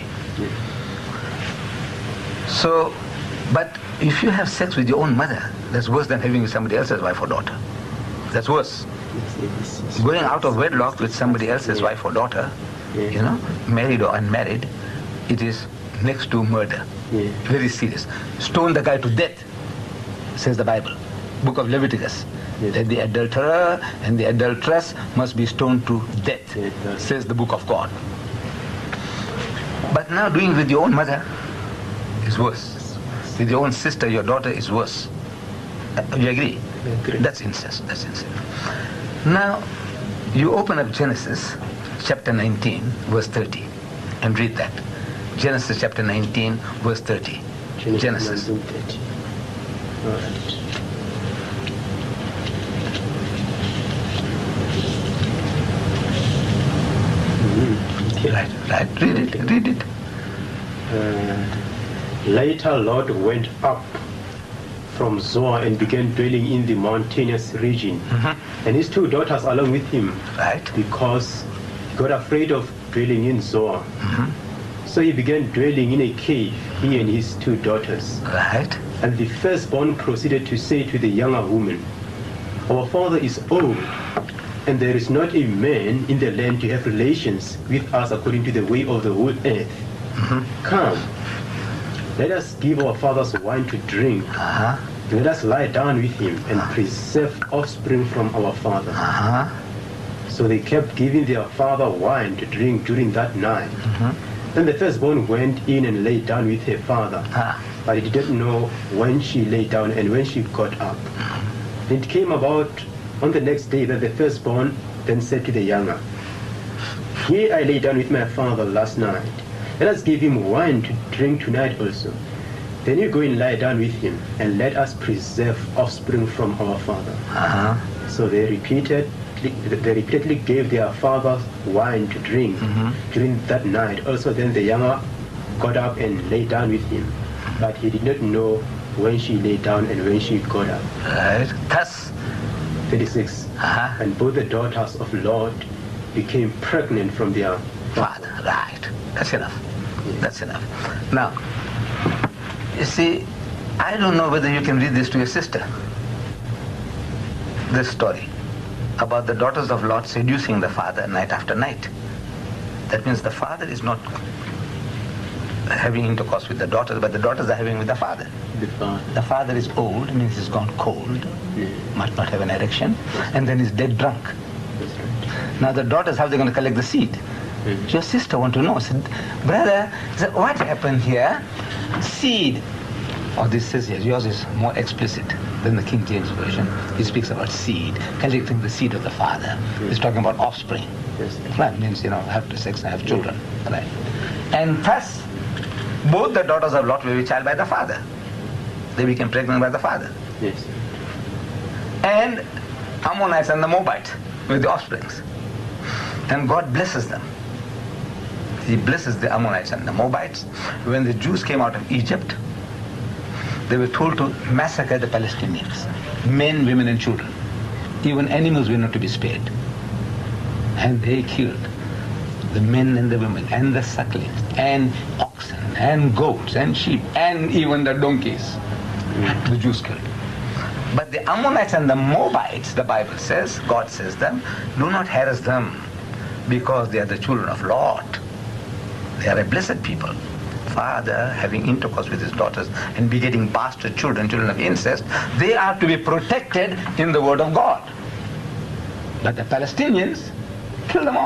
So, but if you have sex with your own mother, that's worse than having with somebody else's wife or daughter. That's worse. Going out of wedlock with somebody else's wife or daughter, you know, married or unmarried, it is next to murder. Very serious. Stone the guy to death, says the Bible. Book of Leviticus. That the adulterer and the adulteress must be stoned to death, says the book of God. But now doing with your own mother is worse. With your own sister, your daughter is worse. You agree? That's incest. That's incest. Now, you open up Genesis chapter 19, verse 30, and read that. Genesis chapter 19, verse 30. Genesis. 19:30. All right. Right. Read it. Later, Lot went up from Zoar and began dwelling in the mountainous region, and his two daughters along with him, because he got afraid of dwelling in Zoar. So he began dwelling in a cave, he and his two daughters. And the firstborn proceeded to say to the younger woman, "Our father is old, and there is not a man in the land to have relations with us according to the way of the whole earth. Come, let us give our father's wine to drink. Let us lie down with him and preserve offspring from our father." So they kept giving their father wine to drink during that night. Then the firstborn went in and lay down with her father, but he didn't know when she lay down and when she got up. It came about on the next day that the firstborn then said to the younger, "Here I lay down with my father last night. Let us give him wine to drink tonight also. Then you go and lie down with him, and let us preserve offspring from our father." So they repeatedly gave their father wine to drink during that night. Also then the younger got up and lay down with him, but he did not know when she lay down and when she got up. Thus, 36. And both the daughters of Lot became pregnant from their father. That's enough. That's enough. Now, you see, I don't know whether you can read this to your sister. This story about the daughters of Lot seducing the father night after night. That means the father is not having intercourse with the daughters, but the daughters are having with the father. The father is old, means he's gone cold, might not have an erection, and then he's dead drunk. Now the daughters, how are they going to collect the seed? Your sister want to know. Said, "Brother, what happened here? Seed." Oh, this says yes. Yours is more explicit than the King James Version. He speaks about seed, collecting the seed of the father. He's talking about offspring. Right, means, have sex and have children. Right. And thus, both the daughters of Lot were with child by the father. They became pregnant by the father. Yes. And Ammonites and the Moabites with the offsprings. And God blesses them. He blesses the Ammonites and the Moabites. When the Jews came out of Egypt, they were told to massacre the Palestinians, men, women, and children. Even animals were not to be spared. And they killed the men and the women, and the sucklings, and oxen, and goats, and sheep, and even the donkeys. The Jews killed. But the Ammonites and the Moabites, the Bible says, God says them, do not harass them, because they are the children of Lot. They are a blessed people. Father having intercourse with his daughters and begetting bastard children, children of incest, they are to be protected in the word of God. But the Palestinians, kill them all.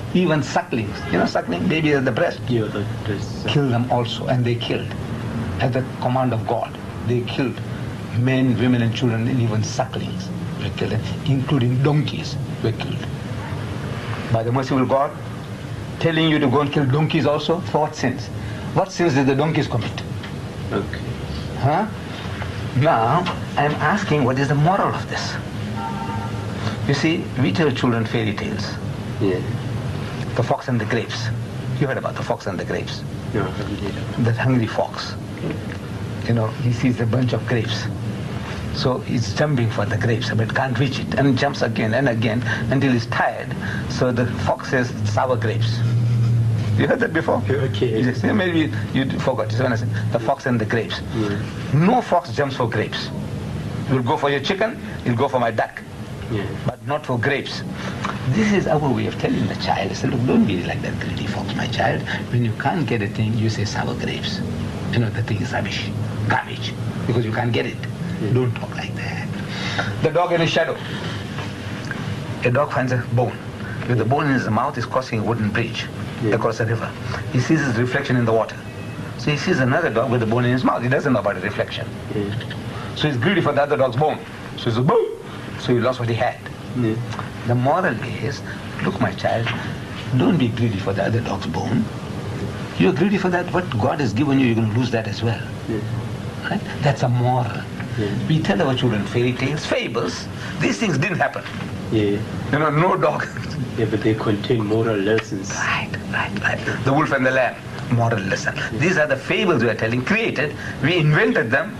even sucklings. You know, suckling baby at the breast. Yeah, the breast. Kill them also, and they killed. At the command of God, they killed men, women, and children, and even sucklings were killed, including donkeys were killed. By the merciful God, telling you to go and kill donkeys also, for what sins? What sins did the donkeys commit? Okay. Huh? Now, I'm asking, what is the moral of this? You see, we tell children fairy tales. Yeah. The fox and the grapes. You heard about the fox and the grapes? No, I haven't heard. That hungry fox. You know, he sees a bunch of grapes. So he's jumping for the grapes, but can't reach it, and jumps again and again until he's tired. So the fox says, sour grapes. You heard that before? Okay. Yes, maybe you forgot. Just when I said the fox and the grapes. Yeah. No fox jumps for grapes. You'll go for your chicken, you'll go for my duck. Yeah. But not for grapes. This is our way of telling the child. I say, look, don't be like that greedy fox, my child. When you can't get a thing, you say sour grapes. You know, the thing is rubbish, garbage, because you can't get it. Yeah. Don't talk like that. The dog in his shadow. A dog finds a bone. With the bone in his mouth, he's crossing a wooden bridge across a river. He sees his reflection in the water. So he sees another dog with a bone in his mouth. He doesn't know about the reflection. Yeah. So he's greedy for the other dog's bone. So he says, boom! So he lost what he had. Yeah. The moral is, look, my child, don't be greedy for the other dog's bone. You're greedy for that. What God has given you, you're going to lose that as well. Yeah. Right? That's a moral. Yeah. We tell our children fairy tales, fables. These things didn't happen. Yeah. You know, no dog. Yeah, but they contain moral lessons. Right. The wolf and the lamb, moral lesson. These are the fables we are telling, created. We invented them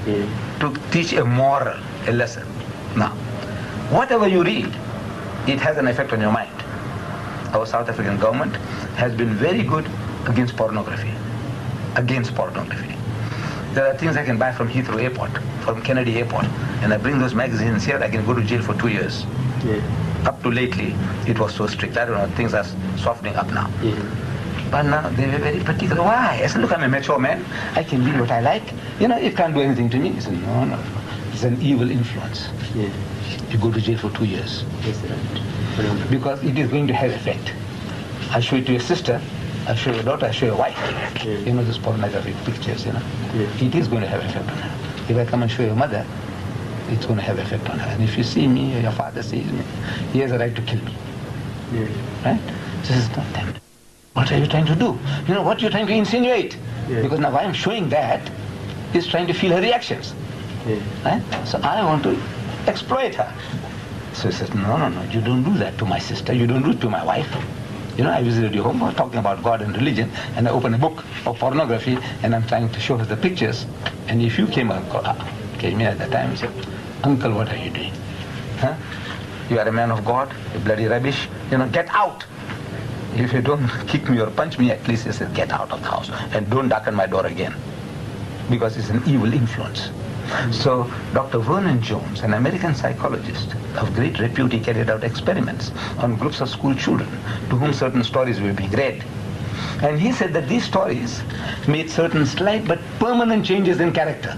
to teach a moral, a lesson. Now, whatever you read, it has an effect on your mind. Our South African government has been very good against pornography. Against pornography. There are things I can buy from Heathrow Airport, from Kennedy Airport, and I bring those magazines here, I can go to jail for 2 years. Yeah. Up to lately, it was so strict. I don't know, things are softening up now. Yeah. But now they were very particular. Why? I said, look, I'm a mature man. I can read what I like. You know, it can't do anything to me. He said, no. It's an evil influence. Yeah. You go to jail for 2 years. That's right. Because it is going to have effect. I show it to your sister, I show your daughter, I show your wife. Yeah. You know, those pornographic pictures, you know. Yeah. It is going to have effect on her. If I come and show your mother, it's going to have effect on her. And if you see me or your father sees me, he has a right to kill me. Yeah. Right? This is not that. What are you trying to do? You know, what you're trying to insinuate. Yeah. Because now I'm showing that, he's trying to feel her reactions. Yeah. Right? So I want to exploit her. So he says, no, you don't do that to my sister. You don't do it to my wife. You know, I visited your home, I was talking about God and religion, and I opened a book of pornography, and I'm trying to show her the pictures. And if you came in at that time, and said, Uncle, what are you doing? Huh? You are a man of God, you bloody rubbish. You know, get out. If you don't kick me or punch me, at least you said, get out of the house. And don't darken my door again. Because it's an evil influence. So Dr. Vernon Jones, an American psychologist of great repute, he carried out experiments on groups of school children to whom certain stories were being read. And he said that these stories made certain slight but permanent changes in character,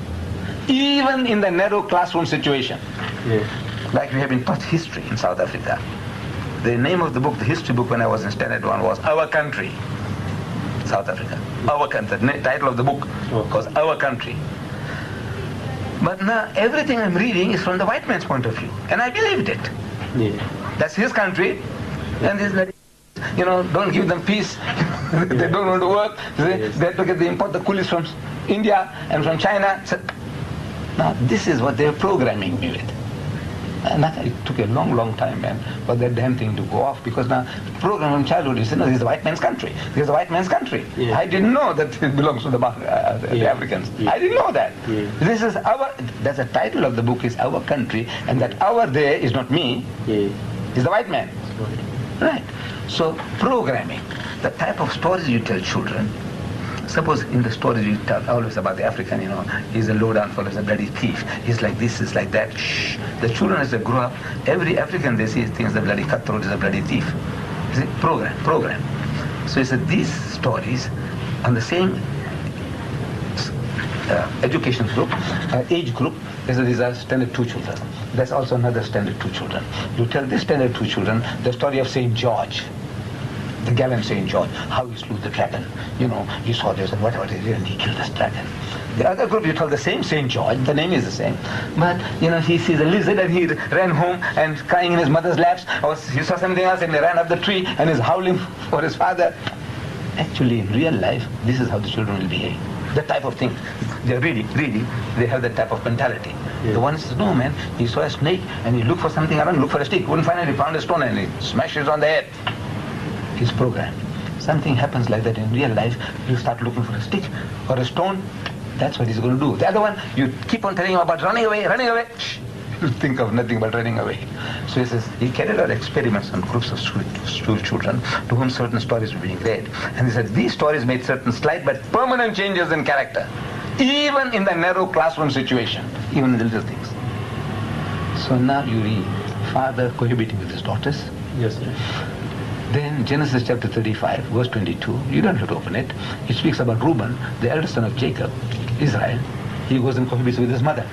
even in the narrow classroom situation. Yeah. Like we have been taught history in South Africa. The name of the book, the history book when I was in Standard 1 was Our Country, South Africa. Our Country. The title of the book was Our Country. But now everything I'm reading is from the white man's point of view. And I believed it. Yeah. That's his country. And this, you know, don't give them peace. They don't want to work. They have to get the import the coolies from India and from China. So, now this is what they're programming me with. And it took a long time, man, for that damn thing to go off, because now program from childhood is, this is the white man's country. This is the white man's country. Yeah. I didn't know that it belongs to the Africans. Yeah. I didn't know that. Yeah. This is that's the title of the book is Our Country, and that our there is not me, is the white man. Right. So programming, the type of stories you tell children. Suppose in the stories you tell always about the African, you know, he's a low-down fellow, he's a bloody thief, he's like this, he's like that. Shh. The children as they grow up, every African they see thinks the bloody cutthroat is a bloody thief. You see, program. So he said these stories on the same education group, age group, these are standard 2 children. There's also another standard 2 children. You tell this standard 2 children the story of St. George. The gallant St. George, how he slew the dragon. You know, you saw this and whatever he did, and he killed this dragon. The other group, you tell the same St. George, the name is the same, but, you know, he sees a lizard and he ran home and crying in his mother's laps, or he saw something else and he ran up the tree and is howling for his father. Actually, in real life, this is how the children will behave. That type of thing. They really, they have that type of mentality. Yeah. The one says, no man, he saw a snake and he looked for something around, looked for a stick, couldn't find it, he found a stone and he smashes on the head. His program. Something happens like that in real life, you start looking for a stick or a stone, that's what he's going to do. The other one, you keep on telling him about running away, shh, you think of nothing but running away. So he says, he carried out experiments on groups of school children to whom certain stories were being read. And he said, these stories made certain slight but permanent changes in character, even in the narrow classroom situation, even in the little things. So now you read, father cohabiting with his daughters. Yes, sir. Then Genesis chapter 35, verse 22, you don't have to open it. It speaks about Reuben, the eldest son of Jacob, Israel. He goes and cohabits with his mother.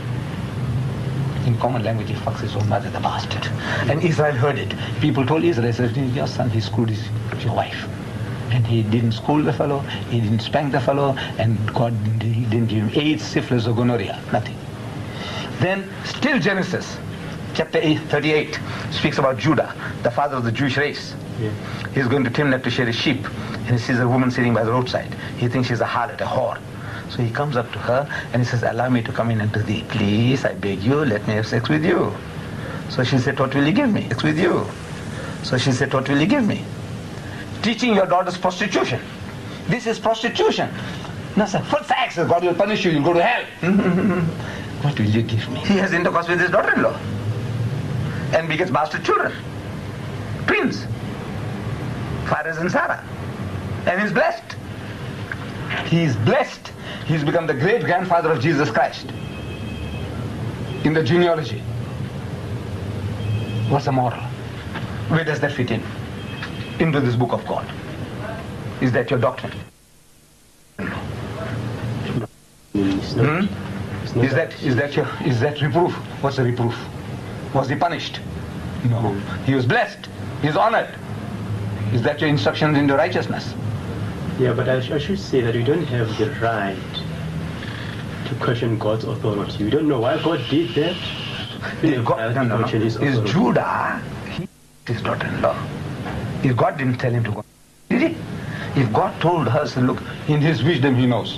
In common language, he fucks his own mother, the bastard. And Israel heard it. People told Israel, said, your son, he screwed your wife. And he didn't school the fellow, he didn't spank the fellow, and God, he didn't give him AIDS, syphilis, or gonorrhea, nothing. Then, still Genesis, chapter 38, speaks about Judah, the father of the Jewish race. Yeah. He's going to Timnah to shear his sheep, and he sees a woman sitting by the roadside. He thinks she's a harlot, a whore. So he comes up to her and he says, allow me to come in unto thee. Please, I beg you, let me have sex with you. So she said, what will you give me? Sex with you. So she said, what will you give me? Teaching your daughters prostitution. This is prostitution. No, sir, for sex, God will punish you, you'll go to hell. What will you give me? He has intercourse with his daughter-in-law and begets bastard children. Twins. Faraz and Sarah. And he's blessed. He is blessed. He's become the great-grandfather of Jesus Christ in the genealogy. What's the moral? Where does that fit in? Into this book of God. Is that your doctrine? Is that reproof? What's the reproof? Was he punished? No. He was blessed. He is honored. Is that your instruction into righteousness? Yeah, but I should say that we don't have the right to question God's authority. We don't know why God did that. Is Judah his daughter-in-law? If God didn't tell him to go, did he? If God told her, so look, in his wisdom he knows.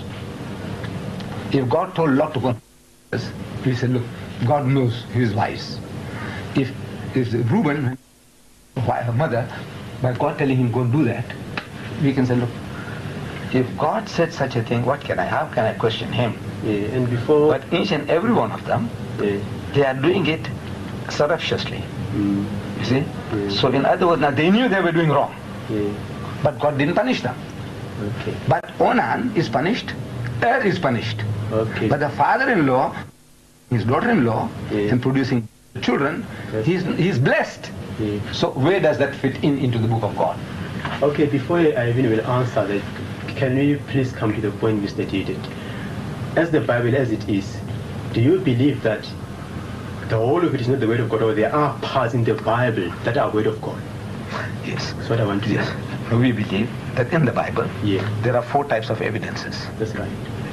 If God told Lot to go, he said, look, God knows he is wise. If Reuben, her mother, by God telling him go and do that, we can say, look, if God said such a thing, how can I question him? Yeah, and before, but each and every one of them, they are doing it surreptitiously. You see? Yeah. So in other words, now they knew they were doing wrong. Yeah. But God didn't punish them. Okay. But Onan is punished, is punished. Okay. But the father-in-law, his daughter-in-law, and producing children, he's blessed. Yeah. So where does that fit into the book of God? Okay, before I even will answer that, can we please come to the point we stated? As the Bible as it is, do you believe that the whole of it is not the word of God, or there are parts in the Bible that are word of God? Yes. That's what I want to say. We believe that in the Bible, there are 4 types of evidences. That's right.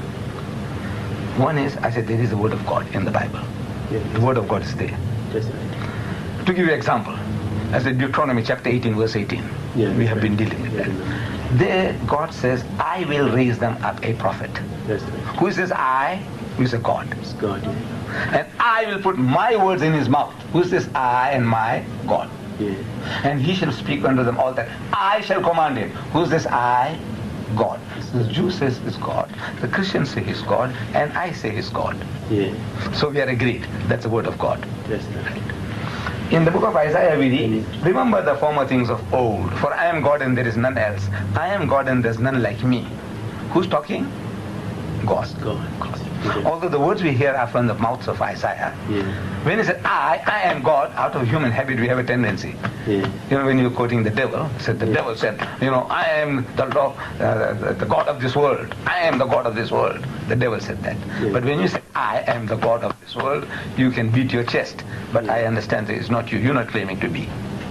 One is, I said, there is a word of God in the Bible. Yeah. The word of God is there. That's right. To give you an example, I said Deuteronomy chapter 18, verse 18. Yeah, we have been dealing with that. There, God says, I will raise them up a prophet. That's right. Who is this I? Who is a God? It's God, yeah. And I will put my words in his mouth. Who is this I and my God? Yeah. And he shall speak unto them all that. I shall command him. Who is this I? God. So the Jew says is God. The Christians say he's God. And I say he's God. Yeah. So we are agreed. That's the word of God. That's right. In the book of Isaiah we read, remember the former things of old, for I am God and there is none else. I am God and there is none like me. Who's talking? God. God. Although the words we hear are from the mouths of Isaiah. When he said, I am God, out of human habit we have a tendency. You know, when you're quoting the devil, said the devil said, you know, I am the God of this world. I am the God of this world. The devil said that. But when you say, I am the God of this world, you can beat your chest. But I understand that it's not you. You're not claiming to be.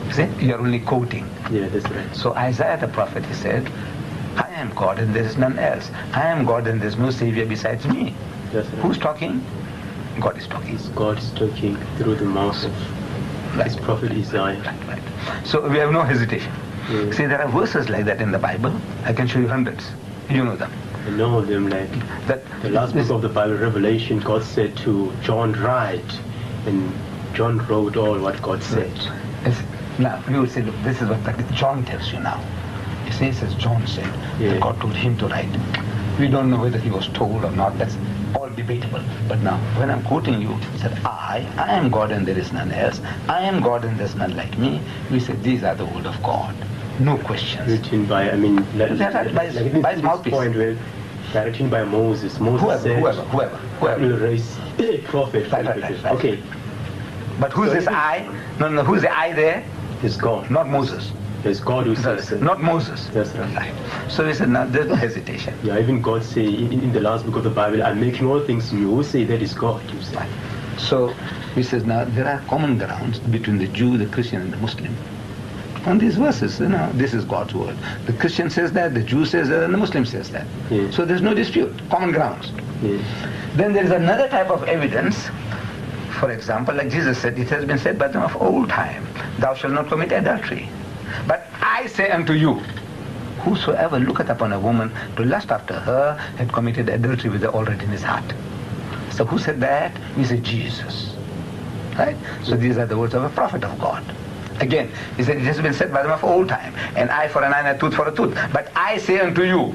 See, you're only quoting. Yeah, that's right. So Isaiah the prophet, he said, I am God and there is none else. I am God and there is no Savior besides me. That's right. Who's talking? God is talking. God is talking through the mouth of his prophet Isaiah. Right. So we have no hesitation. Yeah. See, there are verses like that in the Bible. I can show you hundreds. You know them. I know them, like That the last book of the Bible, Revelation, God said to John, write, and John wrote all what God said. Now, you will say, look, this is what John tells you now. He says, John said, that God told him to write. We don't know whether he was told or not. That's all debatable. But now, when I'm quoting you, he said, I am God and there is none else. I am God and there is none like me. We say, these are the word of God. No questions. Written by, I mean, by his mouthpiece. Point where, written by Moses. Moses said, whoever. will raise a prophet. Right. Okay. But who's this I? No, who's the I there? It's God. Not Moses. It's God who says it. Not Moses. That's right. So he said, no, there's no hesitation. Yeah, even God say in the last book of the Bible, I'm making all things new. We say that is God, you say. Right. So he says, now there are common grounds between the Jew, the Christian and the Muslim. On these verses, this is God's word. The Christian says that, the Jew says that, and the Muslim says that. Yeah. So there's no dispute, common grounds. Yeah. Then there is another type of evidence. For example, like Jesus said, it has been said by them of old time, thou shalt not commit adultery. But I say unto you, whosoever looketh upon a woman to lust after her had committed adultery with her already in his heart. So who said that? We say Jesus. Right? So these are the words of a prophet of God. Again, he said, it has been said by them of old time, an eye for an eye and a tooth for a tooth. But I say unto you,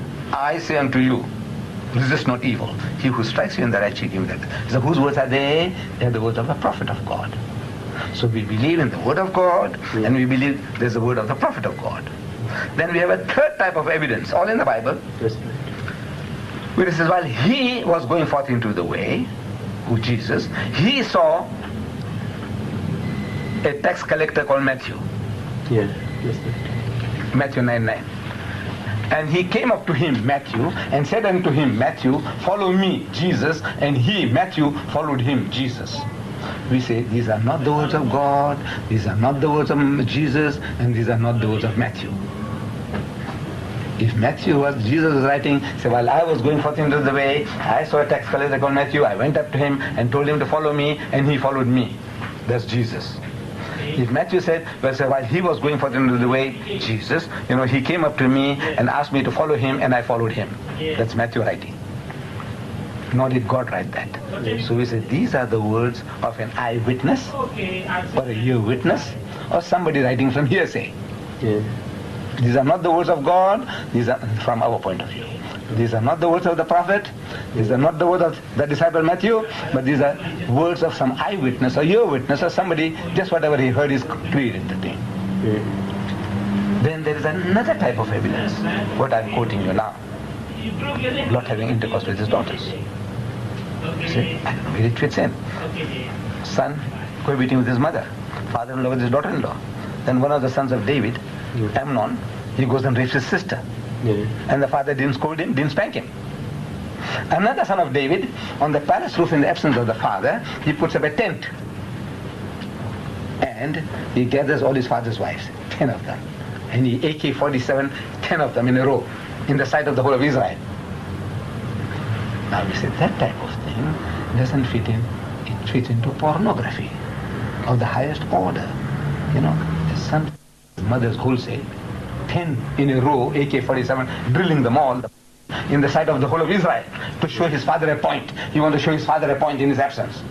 resist not evil. He who strikes you in the right cheek, give him that. So whose words are they? They are the words of a prophet of God. So we believe in the word of God, and we believe there's the word of the prophet of God. Then we have a third type of evidence, all in the Bible. Yes. Which is while he was going forth into the way, who Jesus, he saw a tax collector called Matthew. Yeah. Yes. Matthew 9:9. And he came up to him, Matthew, and said unto him, Matthew, follow me, Jesus. And he, Matthew, followed him, Jesus. We say, these are not the words of God, these are not the words of Jesus, and these are not the words of Matthew. If Jesus was writing, say, while I was going forth into the way, I saw a tax collector called Matthew, I went up to him and told him to follow me, and he followed me. That's Jesus. If Matthew said, well, so while he was going forth into the way, Jesus, he came up to me and asked me to follow him, and I followed him. That's Matthew writing. Nor did God write that. So we say these are the words of an eyewitness, or a ear witness, or somebody writing from hearsay. Yeah. These are not the words of God, these are from our point of view. These are not the words of the prophet, these are not the words of the disciple Matthew, but these are words of some eyewitness or ear witness or somebody, just whatever he heard is created the thing. Yeah. Then there is another type of evidence, what I'm quoting you now. Lot having intercourse with his daughters. See, I don't know where it fits in. Son cohabiting with his mother, father-in-law with his daughter-in-law. Then one of the sons of David, Amnon, he goes and rapes his sister. Yeah. And the father didn't scold him, didn't spank him. Another son of David, on the palace roof in the absence of the father, he puts up a tent. And he gathers all his father's wives, 10 of them. And he AK-47, 10 of them in a row, in the sight of the whole of Israel. Now we say that type of thing doesn't fit in, it fits into pornography of the highest order. The son, mother's wholesale, 10 in a row, AK-47, drilling them all in the sight of the whole of Israel to show his father a point. He wanted to show his father a point in his absence.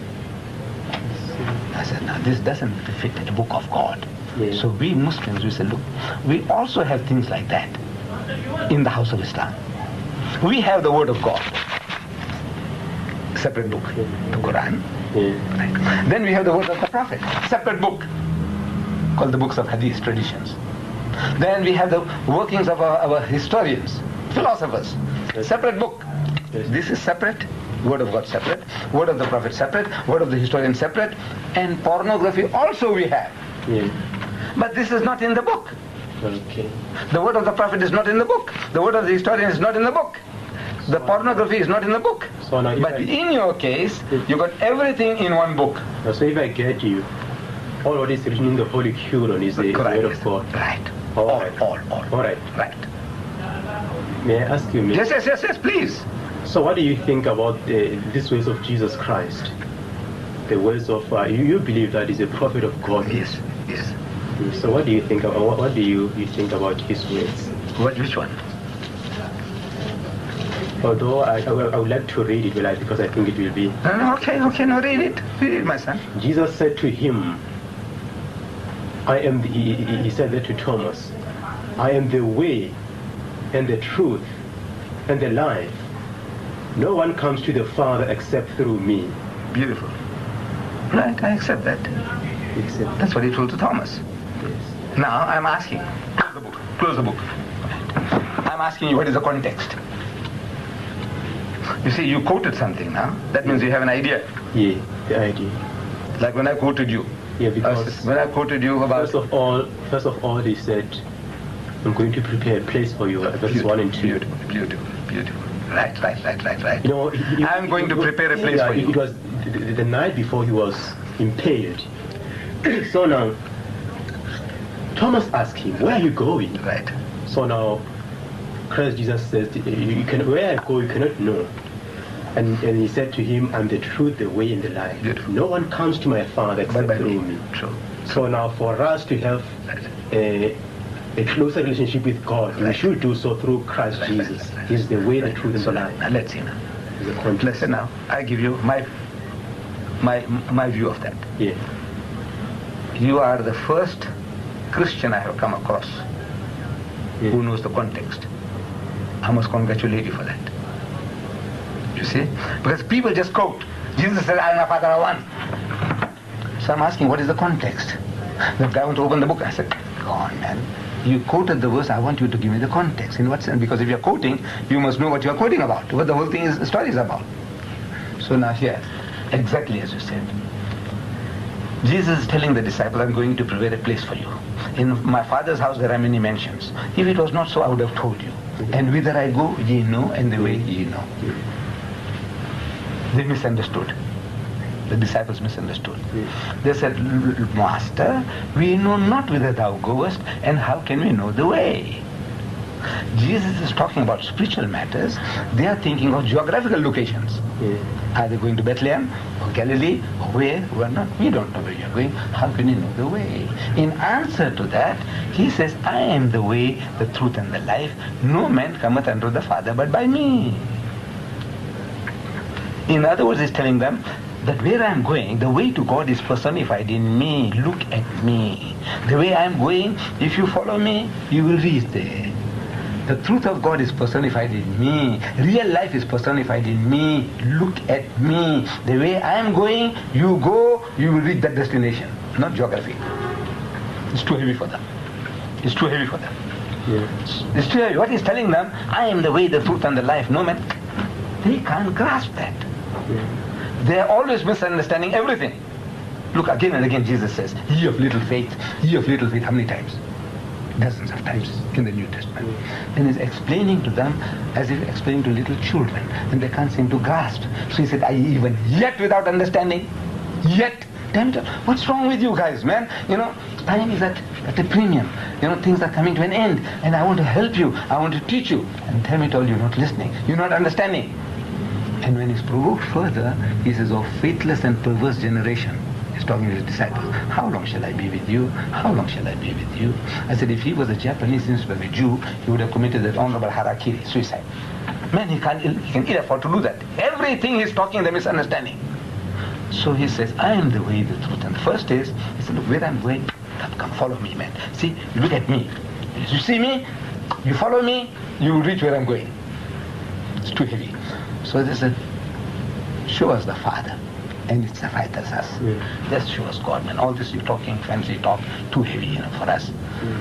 I said, now this doesn't fit the book of God. Yeah. So we Muslims, we say, look, we also have things like that in the house of Islam. We have the word of God, separate book, the Quran. Yeah. Right. Then we have the word of the Prophet, separate book, called the books of Hadith, traditions. Then we have the workings of our historians, philosophers, separate book. This is separate, word of God separate, word of the Prophet separate, word of the historian separate, and pornography also we have. Yeah. But this is not in the book. Okay. The word of the Prophet is not in the book. The word of the historian is not in the book. The pornography is not in the book. So now but in your case, you got everything in one book. So if I get you, All what is written in the Holy Quran is the word of God. Right. All right. Right. May I ask you? Yes, please. So what do you think about these words of Jesus Christ? The words of, you believe that he's a prophet of God? Yes. So what do you think about, what do you think about his words? Which one? Although I would like to read it, because I think it will be... Okay, now read it. Read it, my son. Jesus said to him, he said that to Thomas, I am the way and the truth and the life. No one comes to the Father except through me. Beautiful. Right, I accept that. That's what he told to Thomas. Yes. Now I'm asking, close the book. I'm asking you, what is the context? You see, you quoted something now. That means you have an idea. Yeah, the idea. Like when I quoted you. Yeah, because when I quoted you about... First of all, he said, I'm going to prepare a place for you, verses 1 and 2. Beautiful. Right. You know, I'm going to prepare a place for you. It was the night before he was impaled. So now, Thomas asked him, where are you going? Right. So now, Christ Jesus says, where I go, you cannot know. And he said to him, I'm the truth, the way, and the life. Beautiful. No one comes to my Father except through me. True. So now, for us to have a closer relationship with God, we should do so through Christ Jesus. He's the way, the truth, and the life. Now let's see now. Listen now. I give you my view of that. Yeah. You are the first Christian I have come across who knows the context. I must congratulate you for that. You see? Because people just quote. Jesus said, I and my Father are one. So I'm asking, what is the context? The guy wants to open the book. I said, go on, man. You quoted the verse, I want you to give me the context. In what sense? Because if you're quoting, you must know what you're quoting about, what the whole thing is, the story is about. So now here, exactly as you said, Jesus is telling the disciple, I'm going to prepare a place for you. In my Father's house there are many mansions. If it was not so, I would have told you. And whither I go, ye know, and the way ye know. They misunderstood. The disciples misunderstood. They said, Master, we know not whither thou goest, and how can we know the way? Jesus is talking about spiritual matters. They are thinking of geographical locations. Are they going to Bethlehem or Galilee or where? We're not. We don't know where you're going. How can you know the way? In answer to that, he says, I am the way, the truth, and the life. No man cometh unto the Father but by me. In other words, he's telling them that where I am going, the way to God is personified in me. Look at me. The way I am going, if you follow me, you will reach there. The truth of God is personified in me. Real life is personified in me. Look at me. The way I am going, you go, you will reach that destination. Not geography. It's too heavy for them. It's too heavy for them. It's too heavy. What he's telling them, I am the way, the truth, and the life. No man, they can't grasp that. They are always misunderstanding everything. Look, again and again Jesus says, ye of little faith, ye of little faith. How many times? Dozens of times in the New Testament. And he's explaining to them as if explaining to little children, and they can't seem to grasp. So he said, are you even yet without understanding? Yet? What's wrong with you guys, man? You know, time is at a premium. You know, things are coming to an end, and I want to help you. I want to teach you. And tell me all, you're not listening. You're not understanding. And when he's provoked further, he says, oh, faithless and perverse generation. He's talking to his disciples. How long shall I be with you? How long shall I be with you? I said, if he was a Japanese instead of a Jew, he would have committed that honorable harakiri, suicide. Man, he can ill afford to do that. Everything he's talking, the misunderstanding. So he says, I am the way, the truth. And the first is, he said, look, where I'm going, come follow me, man. See, look at me. You see me? You follow me, you will reach where I'm going. It's too heavy. So they said, show us the Father. And it suffices us. Just show us God, man. All this you're talking, fancy talk, too heavy, for us.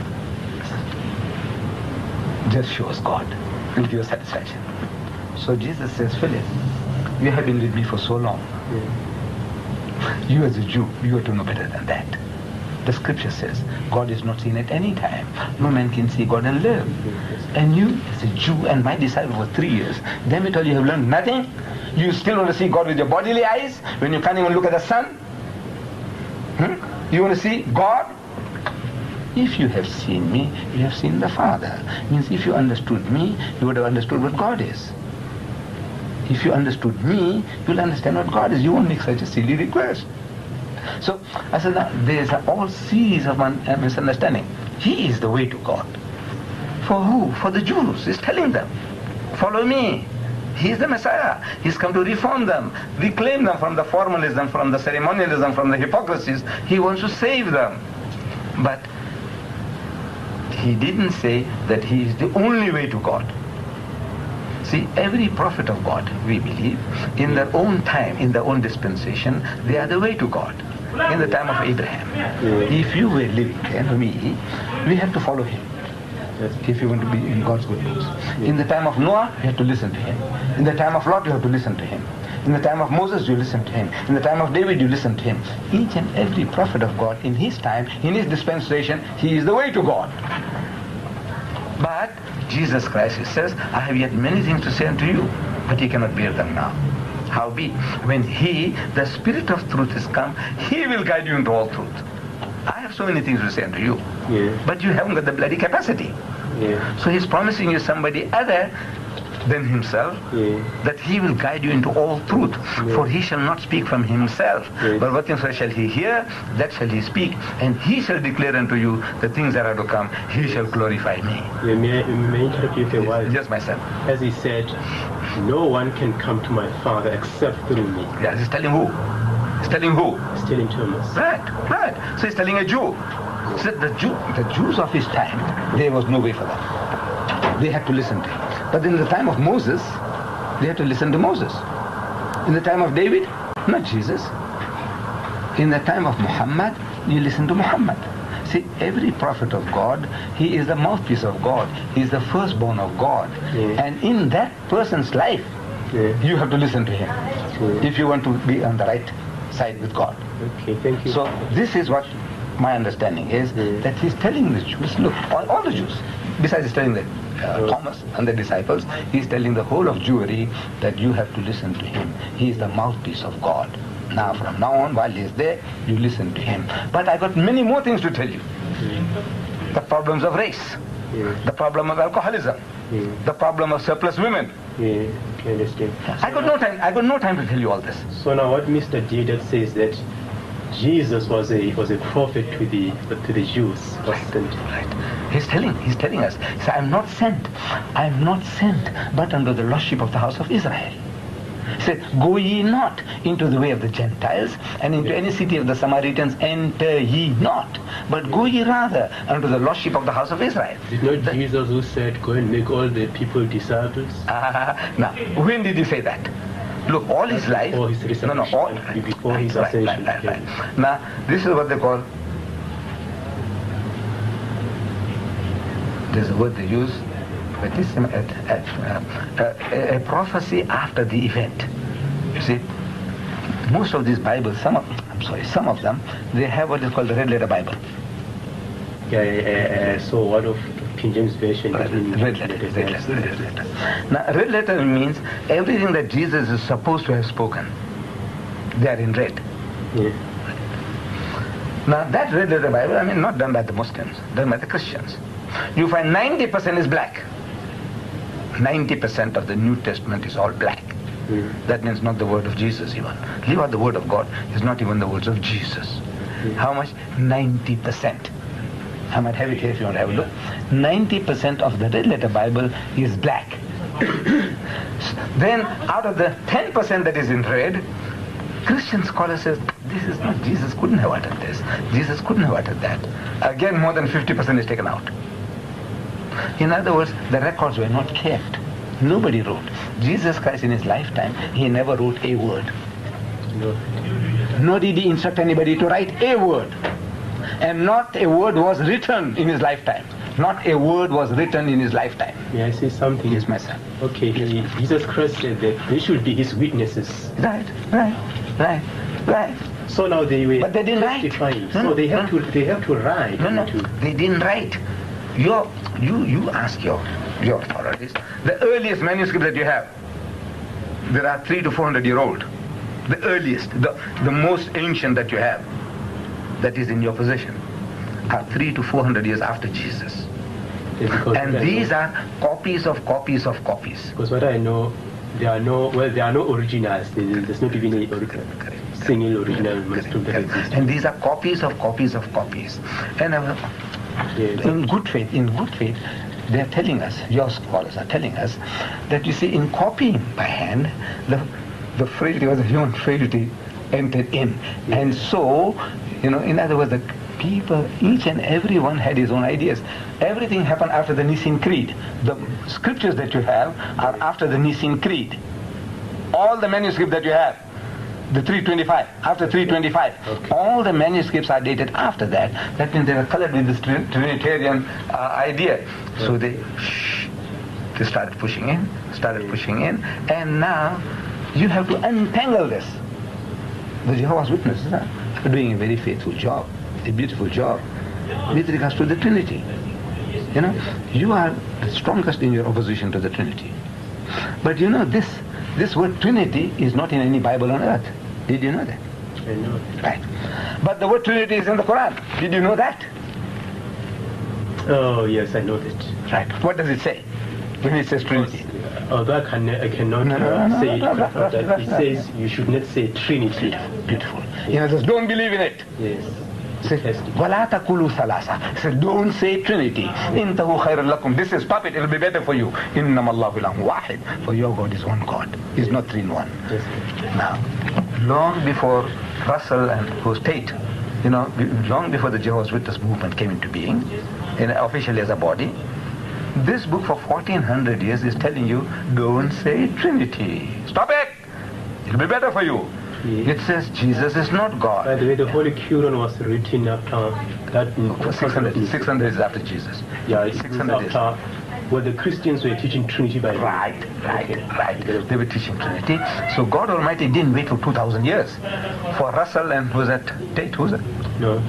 Just show us God. It'll give us satisfaction. So Jesus says, Philip, you have been with me for so long. You as a Jew, you are to know better than that. The scripture says, God is not seen at any time. No man can see God and live. And you, as a Jew and my disciple for 3 years, damn it all, you have learned nothing? You still want to see God with your bodily eyes when you can't even look at the sun? You want to see God? If you have seen me, you have seen the Father. Means if you understood me, you would have understood what God is. If you understood me, you'll understand what God is. You won't make such a silly request. So I said, now, there's a whole series of misunderstanding. He is the way to God. For who? For the Jews. He's telling them, follow me. He is the Messiah. He's come to reform them, reclaim them from the formalism, from the ceremonialism, from the hypocrisies. He wants to save them. But he didn't say that he is the only way to God. See, every prophet of God, we believe, in their own time, in their own dispensation, they are the way to God. In the time of Abraham, if you were living there, me, we have to follow him. If you want to be in God's good books. In the time of Noah, you have to listen to him. In the time of Lot, you have to listen to him. In the time of Moses, you listen to him. In the time of David, you listen to him. Each and every prophet of God, in his time, in his dispensation, he is the way to God. But Jesus Christ, he says, I have yet many things to say unto you, but ye cannot bear them now. Howbeit, when he, the Spirit of truth, is come, he will guide you into all truth. I have so many things to say unto you, but you haven't got the bloody capacity. So he's promising you somebody other than himself, that he will guide you into all truth. For he shall not speak from himself, but what things shall he hear, that shall he speak, and he shall declare unto you the things that are to come. He shall glorify me. May I interrupt you for a while? Yes, my son. As he said, no one can come to my Father except through me. Yes, he's telling who? He's telling who? He's telling Thomas. Right. So he's telling a Jew. So the Jews of his time, there was no way for them. They had to listen to him. But in the time of Moses, they had to listen to Moses. In the time of David, not Jesus. In the time of Muhammad, you listen to Muhammad. See, every prophet of God, he is the mouthpiece of God. He is the firstborn of God. And in that person's life, you have to listen to him if you want to be on the right side with God. Okay, thank you. So this is what my understanding is, that he's telling the Jews, look, all the Jews, besides he's telling the Thomas and the disciples, he's telling the whole of Jewry that you have to listen to him. He is the mouthpiece of God. Now, from now on, while he's there, you listen to him. But I got many more things to tell you. The problems of race, the problem of alcoholism, the problem of surplus women. I understand. I got no time to tell you all this. So now what Mr. Didat says that Jesus was a prophet to the Jews. Right. He's telling us. He said, I am not sent, but under the lordship of the house of Israel. He said, go ye not into the way of the Gentiles, and into any city of the Samaritans enter ye not, but go ye rather unto the lordship of the house of Israel. Did not Jesus who said, go and make all the people disciples? Now, when did he say that? Look, all his life... Before his resurrection, before his ascension. Right. Now, this is what they call... There's a word they use, but this is a prophecy after the event. You see, most of these Bibles, some of them, they have what is called the Red Letter Bible. So what of King James Version? Red letter. Now, red letter means everything that Jesus is supposed to have spoken, they are in red. Now, that Red Letter Bible, not done by the Muslims, done by the Christians. You find 90% is black. 90% of the New Testament is all black. That means not the word of Jesus even. Leave out the word of God, it's not even the words of Jesus. How much? 90%. I might have it here if you want to have a look. 90% of the Red Letter Bible is black. Then out of the 10% that is in red, Christian scholars say, this is not, Jesus couldn't have uttered this. Jesus couldn't have uttered that. Again, more than 50% is taken out. In other words, the records were not kept. Nobody wrote. Jesus Christ in his lifetime, he never wrote a word. Nor did he instruct anybody to write a word. And not a word was written in his lifetime. Not a word was written in his lifetime. May I say something? Yes, my son. Okay, Jesus Christ said that they should be his witnesses. Right. So now they were but they didn't testifying. Write. So they have to write. No, they didn't write. You ask your authorities. The earliest manuscript that you have, there are 300 to 400 year old. The earliest, the most ancient that you have. that is in your possession are 300 to 400 years after Jesus. And these are copies of copies of copies. Because what I know, there are no originals. There's not even a single original manuscript that exists. And these are copies of copies of copies. And in good faith, they are telling us, your scholars are telling us, that you see, in copying by hand, the frailty was a human frailty entered in. And so, in other words, the people, each and every one had his own ideas. Everything happened after the Nicene Creed. The scriptures that you have are after the Nicene Creed. All the manuscripts that you have, the 325, after 325, okay. All the manuscripts are dated after that. That means they were colored with this Trinitarian idea. So they started pushing in, and now you have to untangle this. The Jehovah's Witnesses are doing a very faithful job, a beautiful job with regards to the Trinity. You are the strongest in your opposition to the Trinity. But this word Trinity is not in any Bible on earth. Did you know that? I know. Right. But the word Trinity is in the Quran. Did you know that? Oh, yes, I know that. Right. What does it say when it says Trinity? Although I cannot say it. It says you should not say Trinity. Beautiful. Just don't believe in it. Yes. وَلَا تَقُولُوا ثَلَاثَةً. Says, don't say Trinity. إِنْتَهُ خَيْرٌ لَكُمْ. This is, stop it, it will be better for you. إِنَّمَا اللَّهُ إِلَهٌ وَاحِدٌ. For your God is one God. He's not three in one. Yes. Now, long before Russell and Tate, long before the Jehovah's Witness movement came into being, officially as a body, this book for 1400 years is telling you, don't say Trinity. Stop it! It'll be better for you. Yes. It says Jesus is not God. By the way, the Holy Quran was written after that. 600 is after Jesus. Yeah, it's 600 years. Well, the Christians were teaching Trinity by Right. They were teaching Trinity. So God Almighty didn't wait for 2,000 years for Russell and Tate? Who's that? No.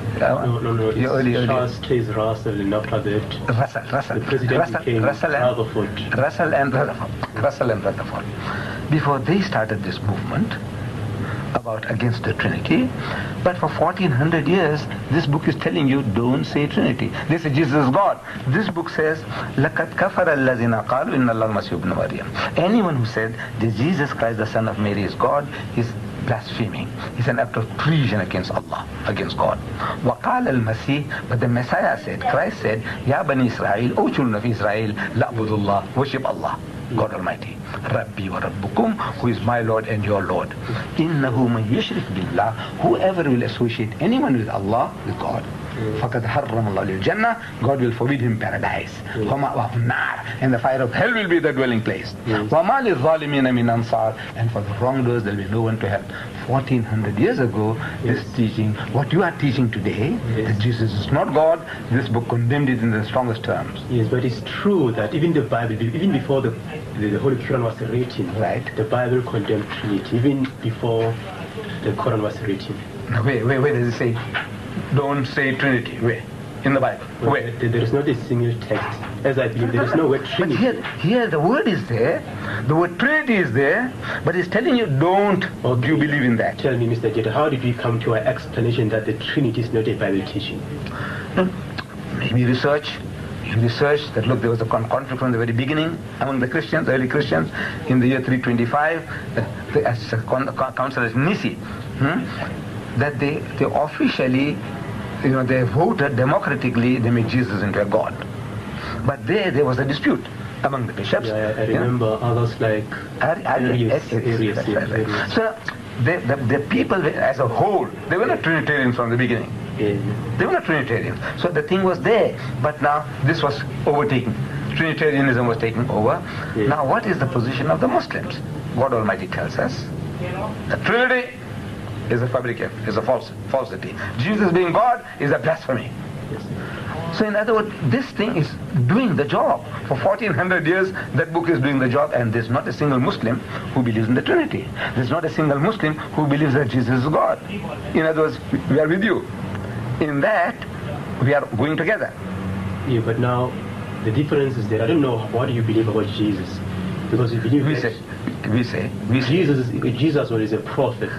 No. Early. Charles Taze Russell, and after that, Russell. The president became Rutherford. Russell and Rutherford. Before they started this movement against the Trinity, but for 1400 years, this book is telling you, don't say Trinity. They say Jesus is God. This book says, لَقَدْ كَفَرَ الَّذِينَ قَالُوا إِنَّ اللَّهَ الْمَسِيحُ ابْنُ مَرْيَمَ. Anyone who said that Jesus Christ, the Son of Mary, is God, is blaspheming. It's an act of treason against Allah, against God. وَقَالَ الْمَسِيحُ. But the Messiah said, Christ said, يَا بَنِي إِسْرَائِيلَ, O children of Israel, لَعْبُدُ اللَّهِ, worship Allah, God Almighty. Rabbi wa Rabbukum, who is my Lord and your Lord. Innahu man yushrik billah, whoever will associate anyone with Allah, with God, فَقَدْ حَرَّمَ اللَّهُ الْجَنَّةِ, God will forbid him paradise. وَمَأْوَاهُ النَّارِ, and the fire of hell will be the dwelling place. وَمَا لِلظَّالِمِينَ مِنْ أَنصَارٍ, and for the wrongdoers there will be no one to help. 1400 years ago, this teaching, what you are teaching today, that Jesus is not God, this book condemned it in the strongest terms. Yes, but it's true that even the Bible, even before the Holy Quran was written, right, the Bible condemned Trinity, even before the Quran was written. Now, where does it say, don't say Trinity? Where? In the Bible? Well, where? There is not a single text. As I believe, there is no word Trinity. But here the word is there, the word Trinity is there, but it's telling you, don't you believe in that. Tell me, Mr. Jetta, how did we come to our explanation that the Trinity is not a Bible teaching? No, maybe research. That look, there was a conflict from the very beginning among the Christians, early Christians, in the year 325, the Council of Nicaea, that they officially, they voted democratically, they made Jesus into a God. But there was a dispute among the bishops. Yeah, I remember others like Arius. So the people as a whole, they were not Trinitarians from the beginning. They were not Trinitarians. So the thing was there, but now this was overtaken. Trinitarianism was taken over. Now what is the position of the Muslims? God Almighty tells us that Trinity is a fabrication, is a falsity. Jesus being God is a blasphemy. So in other words, this thing is doing the job. For 1400 years, that book is doing the job, and there's not a single Muslim who believes in the Trinity. There's not a single Muslim who believes that Jesus is God. In other words, we are with you. In that, we are going together. Yeah, but now, the difference is that I don't know what you believe about Jesus. Because we believe we say Jesus was a prophet.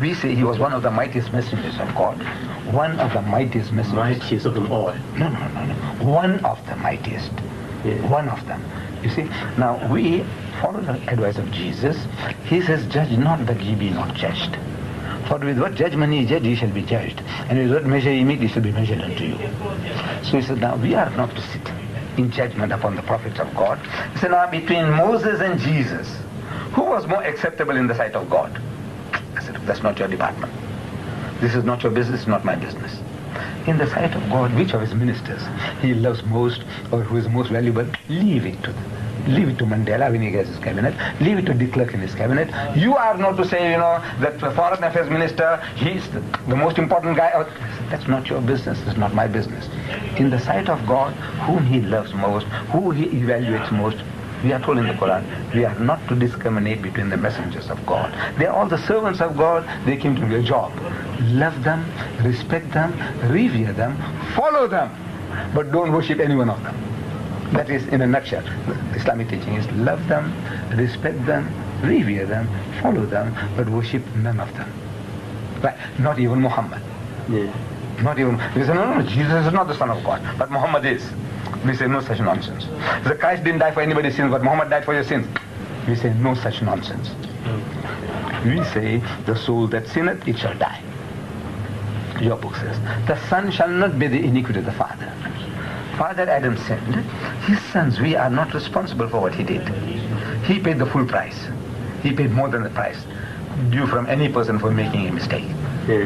We say he was one of the mightiest messengers of God. One of the mightiest messengers. Mightiest of them all. No. One of the mightiest. Yeah. One of them. You see, now we follow the advice of Jesus. He says, judge not that ye be not judged. For with what judgment ye judge, ye shall be judged. And with what measure ye meet, ye shall be measured unto you. So he said, now we are not to sit in judgment upon the prophets of God. He said, now between Moses and Jesus, who was more acceptable in the sight of God? I said, that's not your department. This is not your business, not my business. In the sight of God, which of his ministers he loves most or who is most valuable, leave it to them. Leave it to Mandela when he gets his cabinet. Leave it to de Klerk in his cabinet. You are not to say, that the foreign affairs minister, he's the most important guy. That's not your business. It's not my business. In the sight of God, whom he loves most, who he evaluates most, we are told in the Quran, we are not to discriminate between the messengers of God. They are all the servants of God. They came to do a job. Love them, respect them, revere them, follow them, but don't worship any one of them. That is, in a nutshell, the Islamic teaching is love them, respect them, revere them, follow them, but worship none of them. Right? Not even Muhammad. Yeah. Not even. We say, no, Jesus is not the Son of God, but Muhammad is. We say, no such nonsense. The Christ didn't die for anybody's sins, but Muhammad died for your sins. We say, no such nonsense. We say, the soul that sinneth, it shall die. Your book says, the son shall not bear the iniquity of the father. Father Adam sinned. His sons, we are not responsible for what he did. He paid the full price. He paid more than the price due from any person for making a mistake. Yeah.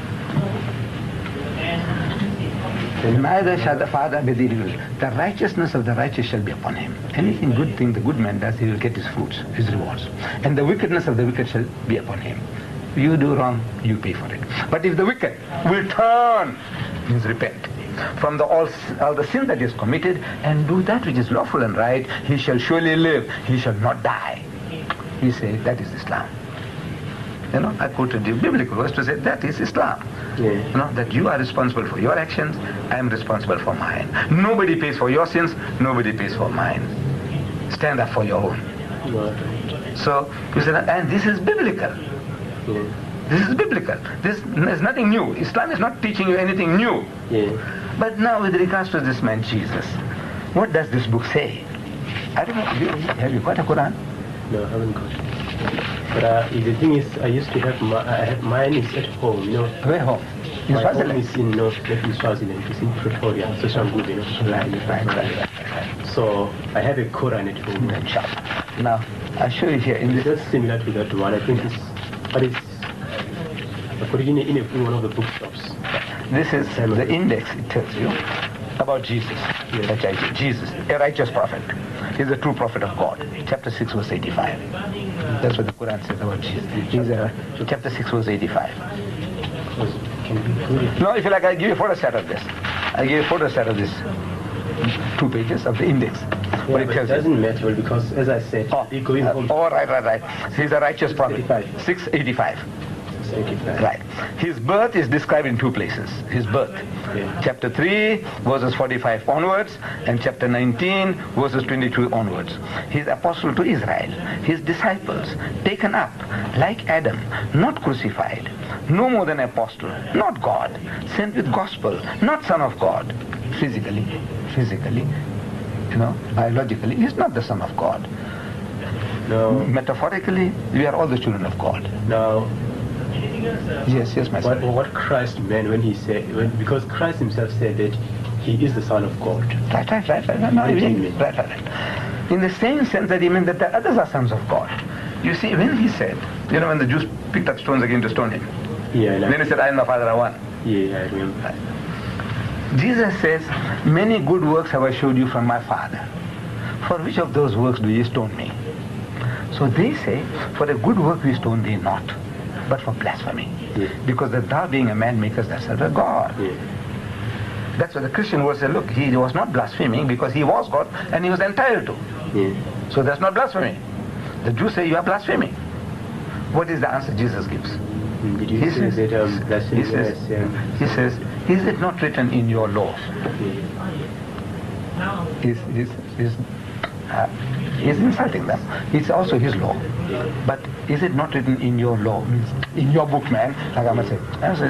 Neither shall the father be the evil. The righteousness of the righteous shall be upon him. Anything good thing the good man does, he will get his fruits, his rewards. And the wickedness of the wicked shall be upon him. You do wrong, you pay for it. But if the wicked will turn, means repent, from all the sin that he has committed and do that which is lawful and right, he shall surely live, he shall not die. He said, that is Islam. I quoted the biblical verse to say, that is Islam. Yeah. That you are responsible for your actions, I am responsible for mine. Nobody pays for your sins, nobody pays for mine. Stand up for your own. Right. So, you said, and this is biblical. Yeah. This is biblical. There's nothing new. Islam is not teaching you anything new. Yeah. But now with regards to this man Jesus, what does this book say? I don't know, have you got a Quran? No, I haven't got it. But the thing is, I used to have mine is at home, Where home? In My Swaziland? home is in in Swaziland. It's in Pretoria, Soshanguve, Right. So I have a Quran at home. Now, I'll show you here. It's just similar to that one. I think it's originally in one of the bookshops. This is the index, it tells you about Jesus. Yes. Jesus, a righteous prophet. He's a true prophet of God. Chapter 6, verse 85. That's what the Quran says about Jesus. He's chapter 6, verse 85. No, if you like, I'll give you a photostat of this. I'll give you a photostat of this 2 pages of the index. Yeah, but it doesn't matter because, as I said, going home. Oh, right. He's a righteous prophet. 685. Right. His birth is described in 2 places. His birth. Yeah. Chapter 3, verses 45 onwards, and chapter 19, verses 22 onwards. His apostle to Israel. His disciples, taken up, like Adam, not crucified. No more than apostle, not God. Sent with gospel, not son of God. Physically, biologically, he's not the son of God. No. Metaphorically, we are all the children of God. No. Yes, my son. What Christ meant when he said, because Christ himself said that he is the Son of God. Right. In the same sense that he meant that the others are sons of God. You see, when he said, when the Jews picked up stones again to stone him, then he said, I and the Father are one. Yeah, I remember. Jesus says, many good works have I showed you from my Father. For which of those works do ye stone me? So they say, for a good work we stone thee not, but for blasphemy. Yeah. Because that thou being a man makest thyself a God. Yeah. That's what the Christian would say, look, he was not blaspheming because he was God and he was entitled to. Yeah. So that's not blasphemy. The Jews say you are blaspheming. What is the answer Jesus gives? Did you say that blasphemy? He says, is it not written in your law? He's insulting them. It's also his law. But is it not written in your law? Means in your book, man. Like I must say,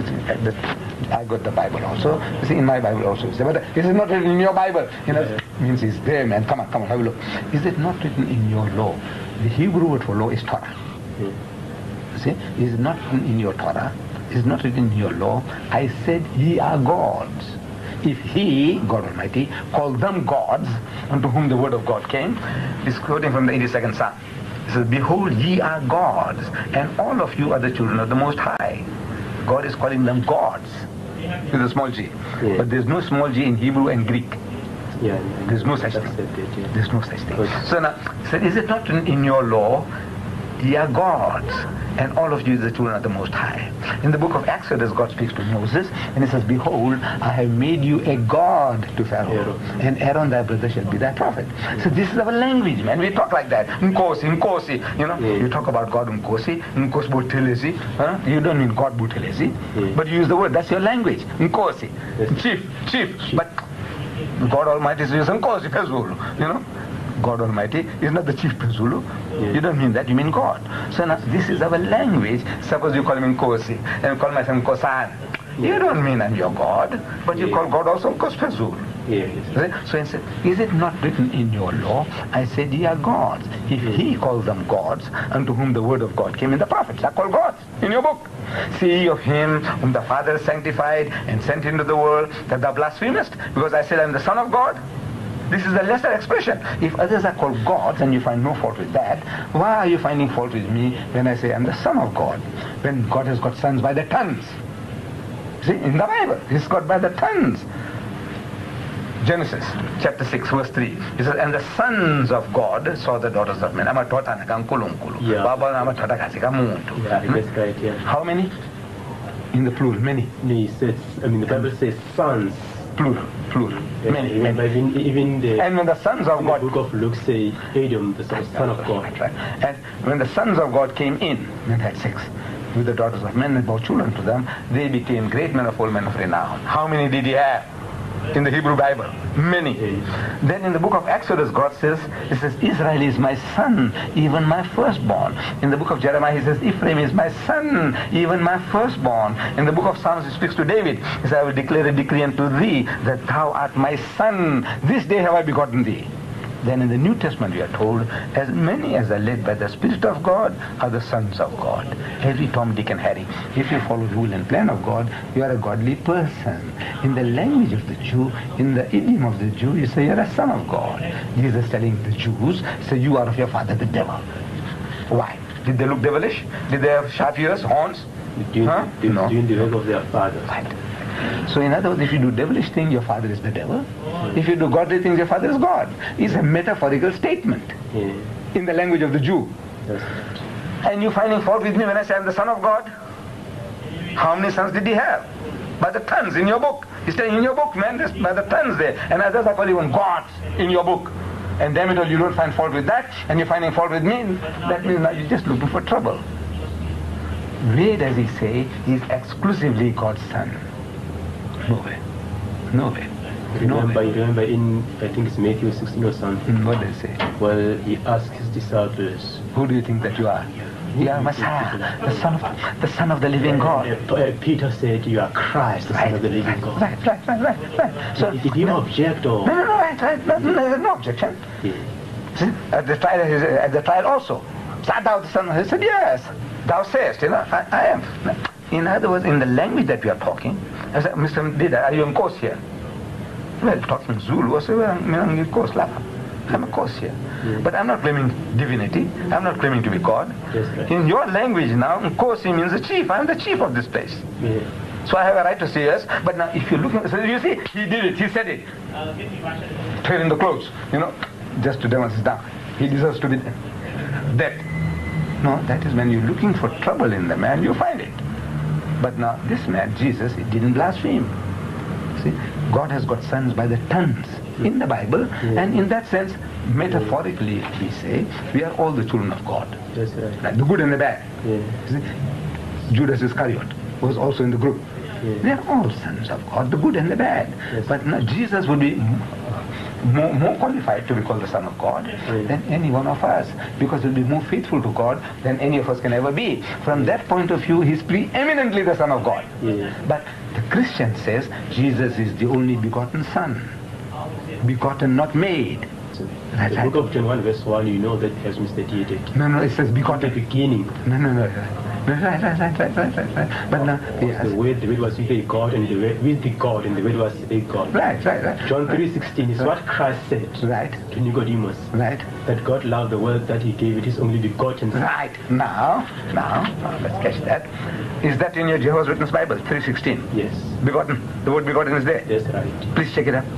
I got the Bible also. You see, in my Bible also. But is it not written in your Bible? You know, means it's there, man. Come on, have a look. Is it not written in your law? The Hebrew word for law is Torah. You see, is it not written in your Torah? Is not written in your law? I said, ye are gods. If he, God Almighty, called them gods, unto whom the word of God came, is quoting from the 82nd Psalm. He says, behold, ye are gods, and all of you are the children of the Most High. God is calling them gods, with a small g. Yeah. But there's no small g in Hebrew and Greek. Yeah. There's no such thing. There's no such thing. So now, is it not in your law, ye are gods, and all of you the children of the Most High? In the book of Exodus, God speaks to Moses, and he says, behold, I have made you a god to Pharaoh, and Aaron thy brother shall be thy prophet. So this is our language, man. We talk like that. Nkosi, you know. You talk about God Nkosi, Nkos Butelezi. You don't mean God Butelezi, but you use the word. That's your language. Nkosi, chief. But God Almighty says Nkosi Pezulu, you know. God Almighty is not the chief Pezulu. You don't mean that, you mean God. So now this is our language. Suppose you call me Nkosi and call myself Nkosan. You don't mean I'm your God, but you call God also Nkos Pezulu. So he said, is it not written in your law? I said, ye are gods. If he called them gods, unto whom the word of God came in the prophets, are called gods in your book. See ye of him whom the Father sanctified and sent into the world, that thou blasphemest, because I said I'm the Son of God. This is the lesser expression. If others are called gods and you find no fault with that, why are you finding fault with me when I say I'm the Son of God? When God has got sons by the tons. See, in the Bible, he's got by the tons. Genesis chapter 6 verse 3. He says, and the sons of God saw the daughters of men. How many? In the plural, many. No, he says, the Bible says sons. Plural. Many. Even the, and when the sons of God, the book of Luke say Adam, the son of God. Right. And when the sons of God came in and had sex with the daughters of men and bore children to them, they became great men of old men of renown. How many did he have? In the Hebrew Bible, many. Then in the book of Exodus, God says, he says, Israel is my son, even my firstborn. In the book of Jeremiah, he says, Ephraim is my son, even my firstborn. In the book of Psalms, he speaks to David. He says, I will declare a decree unto thee, that thou art my son. This day have I begotten thee. Then in the New Testament we are told, as many as are led by the Spirit of God are the sons of God. Every Tom, Dick and Harry. If you follow the rule and plan of God, you are a godly person. In the language of the Jew, in the idiom of the Jew, you say you're a son of God. Jesus telling the Jews, say you are of your father the devil. Why? Did they look devilish? Did they have sharp ears, horns? No. Doing the work of their father. Right. So in other words, if you do devilish things, your father is the devil. If you do godly things, your father is God. It's a metaphorical statement in the language of the Jew. And you finding fault with me when I say I'm the son of God? How many sons did he have? By the tons in your book. He's saying in your book, man, there's by the tons there. And others are calling even gods in your book. And damn it all, you don't find fault with that, and you're finding fault with me. That means now you're just looking for trouble. Where does he say he's exclusively God's son? Nowhere. Remember in, I think it's Matthew 16 or something. What does it say? Well, he asked his disciples, who do you think that you are? You are Messiah, the son of the living God. Peter said, you are Christ, the son of the living God. Right. So did he object or? No, right. No objection. See, at the trial also. Art thou the son? He said, yes. Thou sayest, I am. In other words, in the language that we are talking, I said, Mr. Dida, are you in course here? Well, talking Zulu, I said, well, I'm in course, I'm a course here. But I'm not claiming divinity. I'm not claiming to be God. Right. In your language now, Nkosi means the chief. I'm the chief of this place. So I have a right to say yes. But now if you're looking, so you see, he did it, he said it. Tearing the clothes, just to demonstrate that. He deserves to be dead. No, that is when you're looking for trouble in the man, you find it. But now this man, Jesus, he didn't blaspheme. See, God has got sons by the tons in the Bible, and in that sense, metaphorically, we say, we are all the children of God. That's right. Like the good and the bad. See, Judas Iscariot was also in the group. They are all sons of God, the good and the bad. But now Jesus would be more qualified to be called the Son of God than any one of us, because he'll be more faithful to God than any of us can ever be. From that point of view, he's preeminently the Son of God. But the Christian says Jesus is the only begotten Son, begotten, not made. The book of John 1 verse 1, you know that has misstated. No, it says begotten. At the beginning. No. Right. But now, yes. The word was with God, and the word with God, and the word was a God. Right. John 3:16 is what Christ said to Nicodemus. Right. That God loved the world, that he gave it his only begotten Son. Right. Now, let's catch that. Is that in your Jehovah's Witness Bible, 3:16? Yes. Begotten. The word begotten is there. That's right. Please check it up.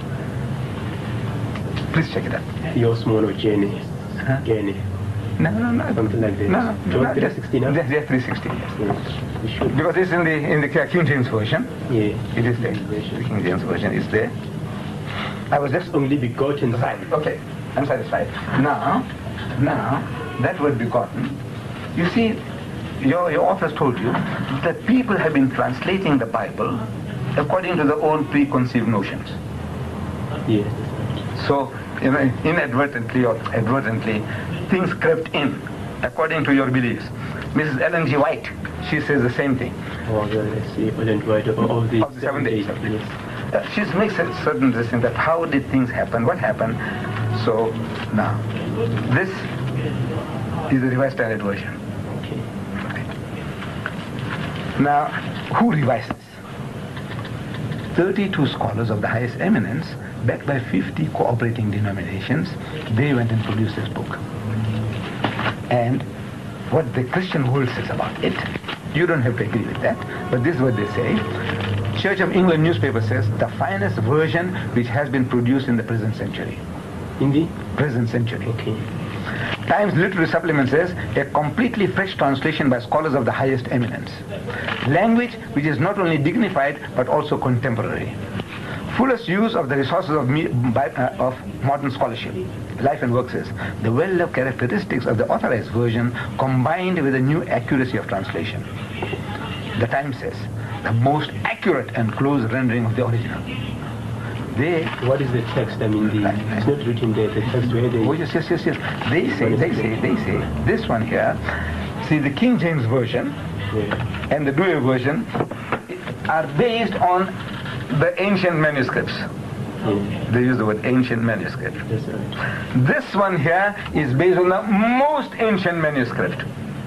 Your small Jenny. Jenny. No. Something like that. No. John 3:16. Yes, 3:16. Yes. Because it's in the King James version. Yeah. It is there. The King James version is there. I was just only begotten. Right. Okay. I'm satisfied. Now, that word begotten. You see, your authors told you that people have been translating the Bible according to their own preconceived notions. Yes. So, inadvertently or advertently, things crept in according to your beliefs. Mrs. Ellen G. White, she says the same thing. Oh, well, let's see. Ellen White of the 7 days. Yes. She makes a certain decision that how did things happen, what happened. So, now, this is the Revised Standard Version. Okay. Now, who revised this? 32 scholars of the highest eminence, backed by 50 cooperating denominations, they went and produced this book. And what the Christian world says about it, you don't have to agree with that, but this is what they say. Church of England newspaper says, the finest version which has been produced in the present century. In the present century. Okay. Times Literary Supplement says, a completely fresh translation by scholars of the highest eminence. Language which is not only dignified but also contemporary. Fullest use of the resources of modern scholarship. Life and Work says, the well-loved characteristics of the authorized version combined with a new accuracy of translation. The Times says, the most accurate and close rendering of the original. What is the text? I mean, it's not written there. The text where they... Oh, yes. They say, this one here, see, the King James Version and the Douay Version are based on the ancient manuscripts. They use the word ancient manuscript. That's right. This one here is based on the most ancient manuscript.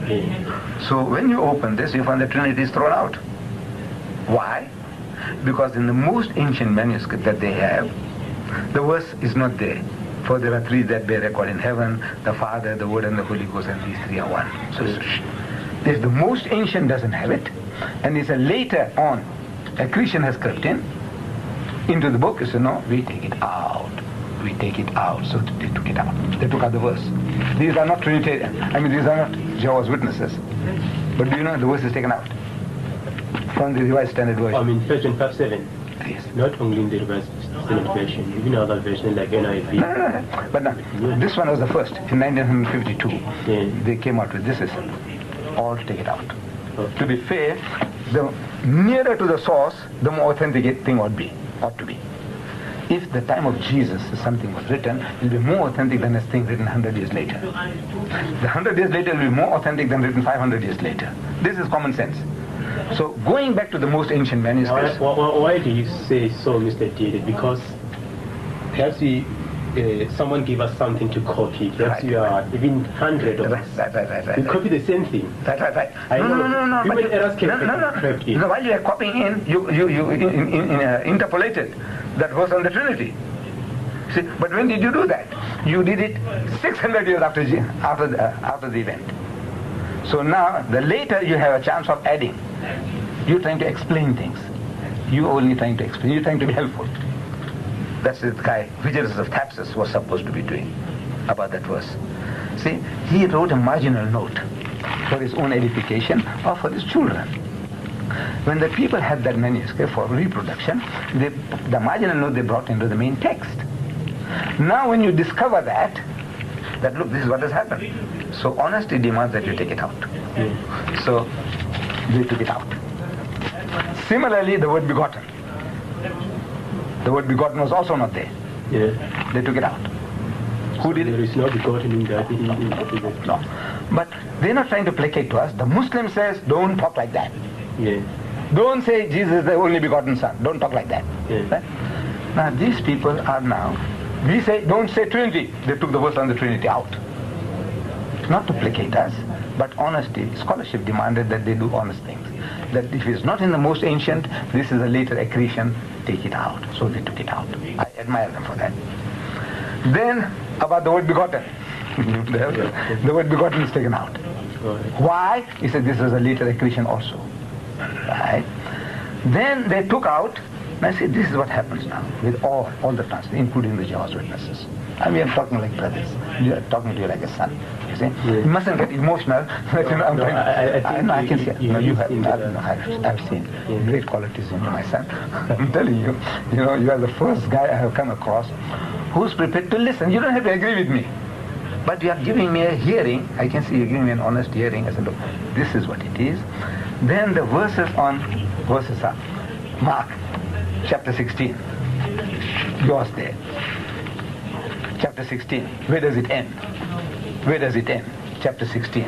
So when you open this, you find the Trinity is thrown out. Why? Because in the most ancient manuscript that they have, the verse is not there. For there are three that bear record in heaven, the Father, the Word, and the Holy Ghost, and these three are one. So if the most ancient doesn't have it, and it's a later on, a Christian has crept into the book, so no, we take it out. We take it out. So they took it out. They took out the verse. These are not Trinitarian. These are not Jehovah's Witnesses. But do you know the verse is taken out from the Revised Standard Version? Version 5.7. Yes. Not only in the Revised Standard Version, even other versions like NIV. No. But no, this one was the first. In 1952, they came out with this. Is all to take it out. Okay. To be fair, the nearer to the source, the more authentic thing ought to be. If the time of Jesus something was written, it will be more authentic than a thing written 100 years later. The 100 years later will be more authentic than written 500 years later. This is common sense. So going back to the most ancient manuscripts... Why do you say so, Mr. David? Because perhaps someone gave us something to copy. Perhaps you are even 100 of us. Right. We copy the same thing. Right. No. Human errors can crept in. While you are copying in, you interpolated that verse on the Trinity. See, but when did you do that? You did it 600 years after the event. So now, the later you have a chance of adding. You're trying to explain things. You're only trying to explain. You're trying to be helpful. That's the guy Vigeres of Thapsus was supposed to be doing about that verse. See, he wrote a marginal note for his own edification or for his children. When the people had that manuscript for reproduction, the marginal note they brought into the main text. Now when you discover that look, this is what has happened. So honesty demands that you take it out. So they took it out. Similarly, the word begotten. The word begotten was also not there. Yeah. They took it out. Who did it? There is no begotten in that. No. But they're not trying to placate to us. The Muslim says, don't talk like that. Yeah. Don't say Jesus is the only begotten Son. Don't talk like that. Yeah. Right? Now these people are now, we say, don't say Trinity. They took the verse on the Trinity out. Not to placate us, but honesty. Scholarship demanded that they do honest things. That if it's not in the most ancient, this is a later accretion, take it out. So they took it out. I admire them for that. Then, about the word begotten. The word begotten is taken out. Why? He said this is a later accretion also. Right? Then they took out, and I said this is what happens now with all the translations, including the Jehovah's Witnesses. I mean, I'm talking like brothers. I'm talking to you like a son. You see? Yeah. You mustn't get emotional. I can see. You have. I've seen great qualities in my son. I'm telling you. You are the first guy I have come across who's prepared to listen. You don't have to agree with me, but you are giving me a hearing. I can see you're giving me an honest hearing. I said, look, this is what it is. Then the verses are Mark, chapter 16. Yours there. Chapter 16. Where does it end? Where does it end? Chapter 16.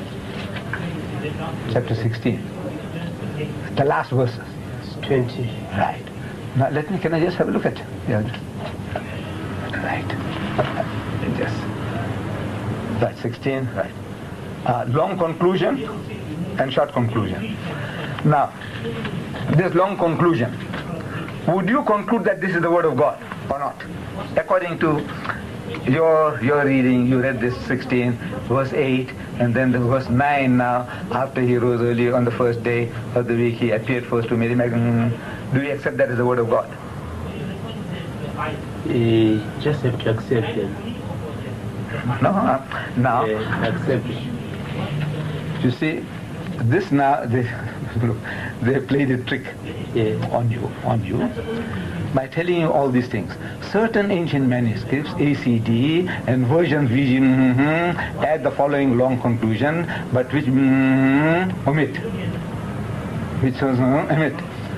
Chapter 16. The last verses. 20. Right. Now can I just have a look at it? Yeah. Right. Right, 16. Right. Long conclusion and short conclusion. Now, this long conclusion. Would you conclude that this is the word of God or not? According to your reading, you read this 16, verse 8, and then the verse 9 now, after he rose early on the first day of the week, he appeared first to Mary Magdalene. Do you accept that as the word of God? Just have to accept them. No, now. Accept it. You see, this now, they played a trick on you. By telling you all these things. Certain ancient manuscripts, ACT, and versions which add the following long conclusion, but which omit. Which says omit.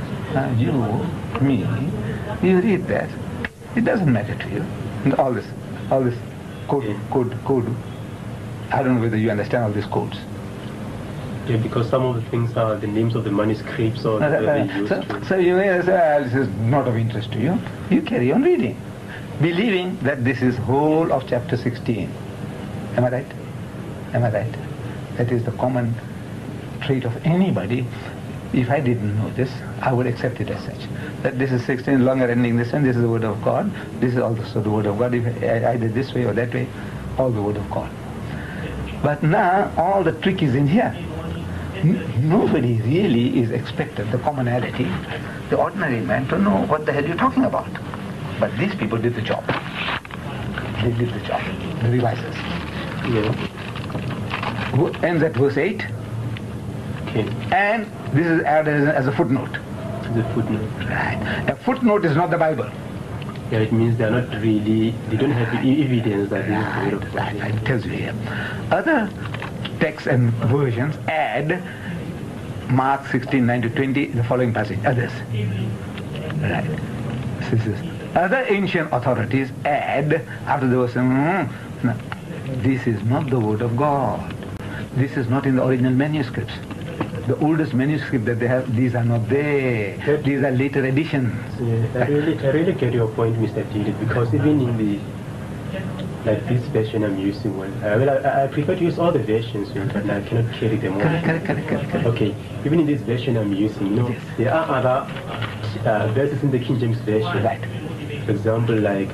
You read that. It doesn't matter to you. And all this code. I don't know whether you understand all these codes. Yeah, because some of the things are the names of the manuscripts or so you may say, this is not of interest to you. You carry on reading, believing that this is whole of chapter 16. Am I right? Am I right? That is the common trait of anybody. If I didn't know this, I would accept it as such. That this is 16, longer ending this one, this is the word of God. This is also the word of God. If either this way or that way, all the word of God. But now all the trick is in here. Nobody really is expected, the commonality, the ordinary man, to know what the hell you're talking about. But these people did the job. They did the job, the revisers. Yeah. Who ends at verse 8. Okay. And this is added as a footnote. The footnote. Right. A footnote is not the Bible. Yeah, it means they don't have evidence that this is the word of God. Right, it tells you here. Other texts and versions add Mark 16:9-20, the following passage. Others. Right. This is other ancient authorities add after the verse. No, this is not the word of God. This is not in the original manuscripts. The oldest manuscript that they have, these are not there. These are later editions. Yeah, I really get your point, Mr. David, because even in this version I'm using, I prefer to use all the versions, but I cannot carry them all. Correct. Okay, even in this version I'm using, yes. There are other verses in the King James Version. Right. For example, like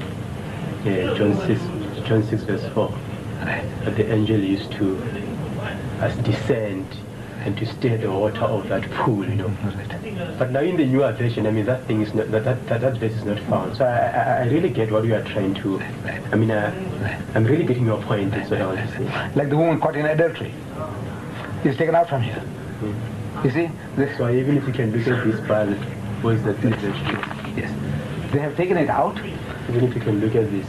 John 6 verse 4. Right. That the angel used to descend and to stir the water of that pool, Right. But now in the newer version, that thing is not, that verse is not found. So I really get what you are trying to. Right. I'm really getting your point. That's what I want to say. Like the woman caught in adultery is taken out from here. You see? So even if you can look at this part, what is that version? Yes. They have taken it out. Even if you can look at this.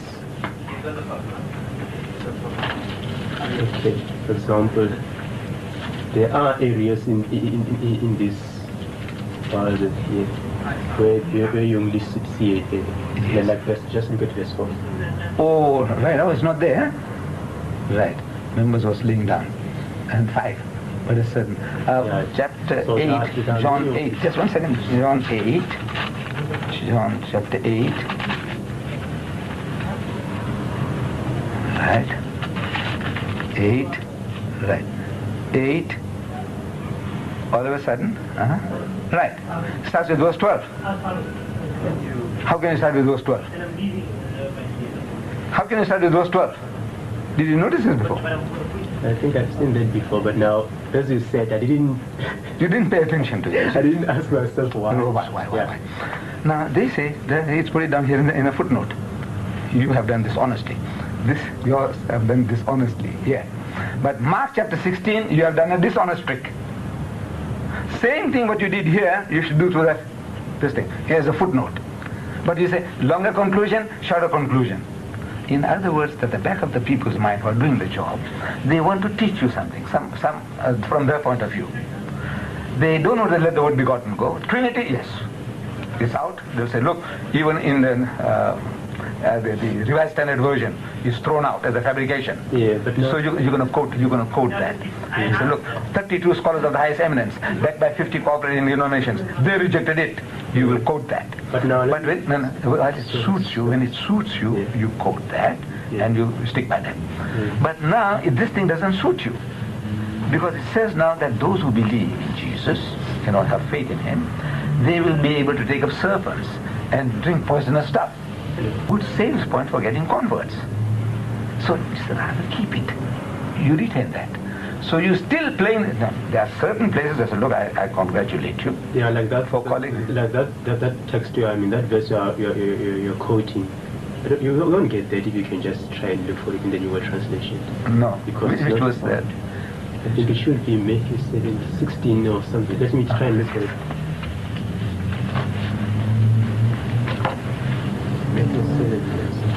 Okay. For example, there are areas in this part here. Where you only see it there. Yes. Like just look at verse 4. Oh, right. Oh, it's not there. Right. Members was laying down. And 5. But a certain. Chapter 8, John 8. Just one second. John 8. John chapter 8. Right. 8. Right. 8. All of a sudden. Right. Starts with verse 12. How can you start with verse 12? How can you start with verse 12? Did you notice this before? I think I've seen that before, but now, as you said, I didn't... You didn't pay attention to it. I didn't ask myself why. No, why? Now, they say, that it's put it down here in a footnote. You have done this honestly. Yours have done this honestly. Yeah. But Mark chapter 16, you have done a dishonest trick. Same thing what you did here, you should do to this thing. Here's a footnote. But you say, longer conclusion, shorter conclusion. In other words, at the back of the people's mind who are doing the job, they want to teach you something, from their point of view. They don't want to let the word begotten go. Trinity, yes. It's out. They'll say, look, even in the Revised Standard Version is thrown out as a fabrication. Yeah, but so you're going to quote that. Yeah. You say, look, 32 scholars of the highest eminence, backed by 50 cooperating denominations, they rejected it. You will quote that. But now, when it suits you, yeah, you quote that, yeah, and you stick by that. Yeah. But now, if this thing doesn't suit you, because it says now that those who believe in Jesus, cannot have faith in him, they will be able to take up serpents and drink poisonous stuff. Good sales point for getting converts. So it's rather keep it. You retain that. So you still playing. There are certain places that say, look, I congratulate you. Yeah, like that for calling. Like that text. I mean that verse you're quoting. You won't get that if you can just try and look for it in the newer translation. No, because which was that? I think it should be Matthew 7:16 or something. Let me try and look for it. Matthew 7.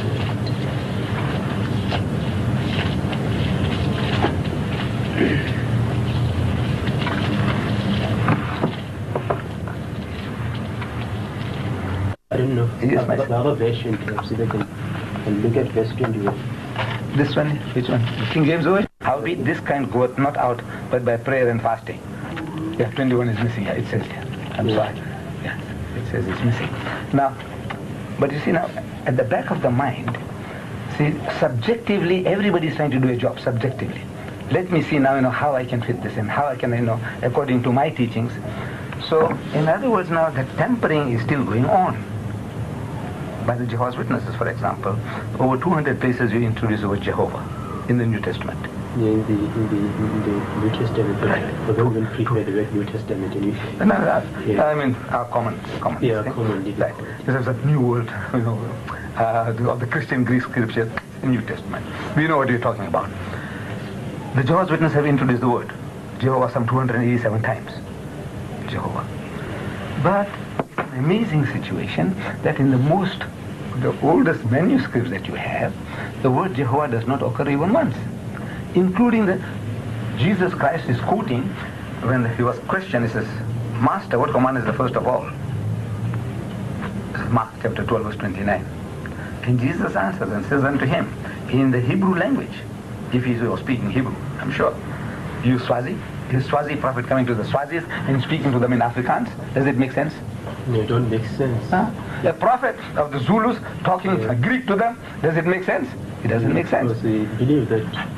I don't know. Yes, the other version, perhaps if I can look at verse 21. This one? Which one? King James Version? Howbeit this kind goeth not out but by prayer and fasting. Yeah, 21 is missing. Yeah, it says here. I'm sorry. Yeah, it says it's missing. Now, but you see now, at the back of the mind, see, subjectively, everybody is trying to do a job, subjectively. Let me see now, how I can fit this in, how I can, according to my teachings. So, in other words now, the tampering is still going on. By the Jehovah's Witnesses, for example, over 200 places you introduce the word Jehovah in the New Testament. Yeah, in the New Testament, right. But don't prefer the word New Testament. I mean, common. Yeah, common. Right. This is a new word, of the Christian Greek scripture, New Testament. We know what you're talking about. The Jehovah's Witnesses have introduced the word Jehovah some 287 times. Jehovah. But it's an amazing situation that in the oldest manuscripts that you have, the word Jehovah does not occur even once. Including Jesus Christ is quoting, when he was questioned, he says, Master, what command is the first of all? This is Mark chapter 12, verse 29. And Jesus answers and says unto him, in the Hebrew language, if he was speaking Hebrew, I'm sure, you Swazi, is Swazi prophet coming to the Swazis and speaking to them in Afrikaans? Does it make sense? No, it don't make sense. A prophet of the Zulus talking Greek to them, does it make sense? It doesn't make sense. Because we believe that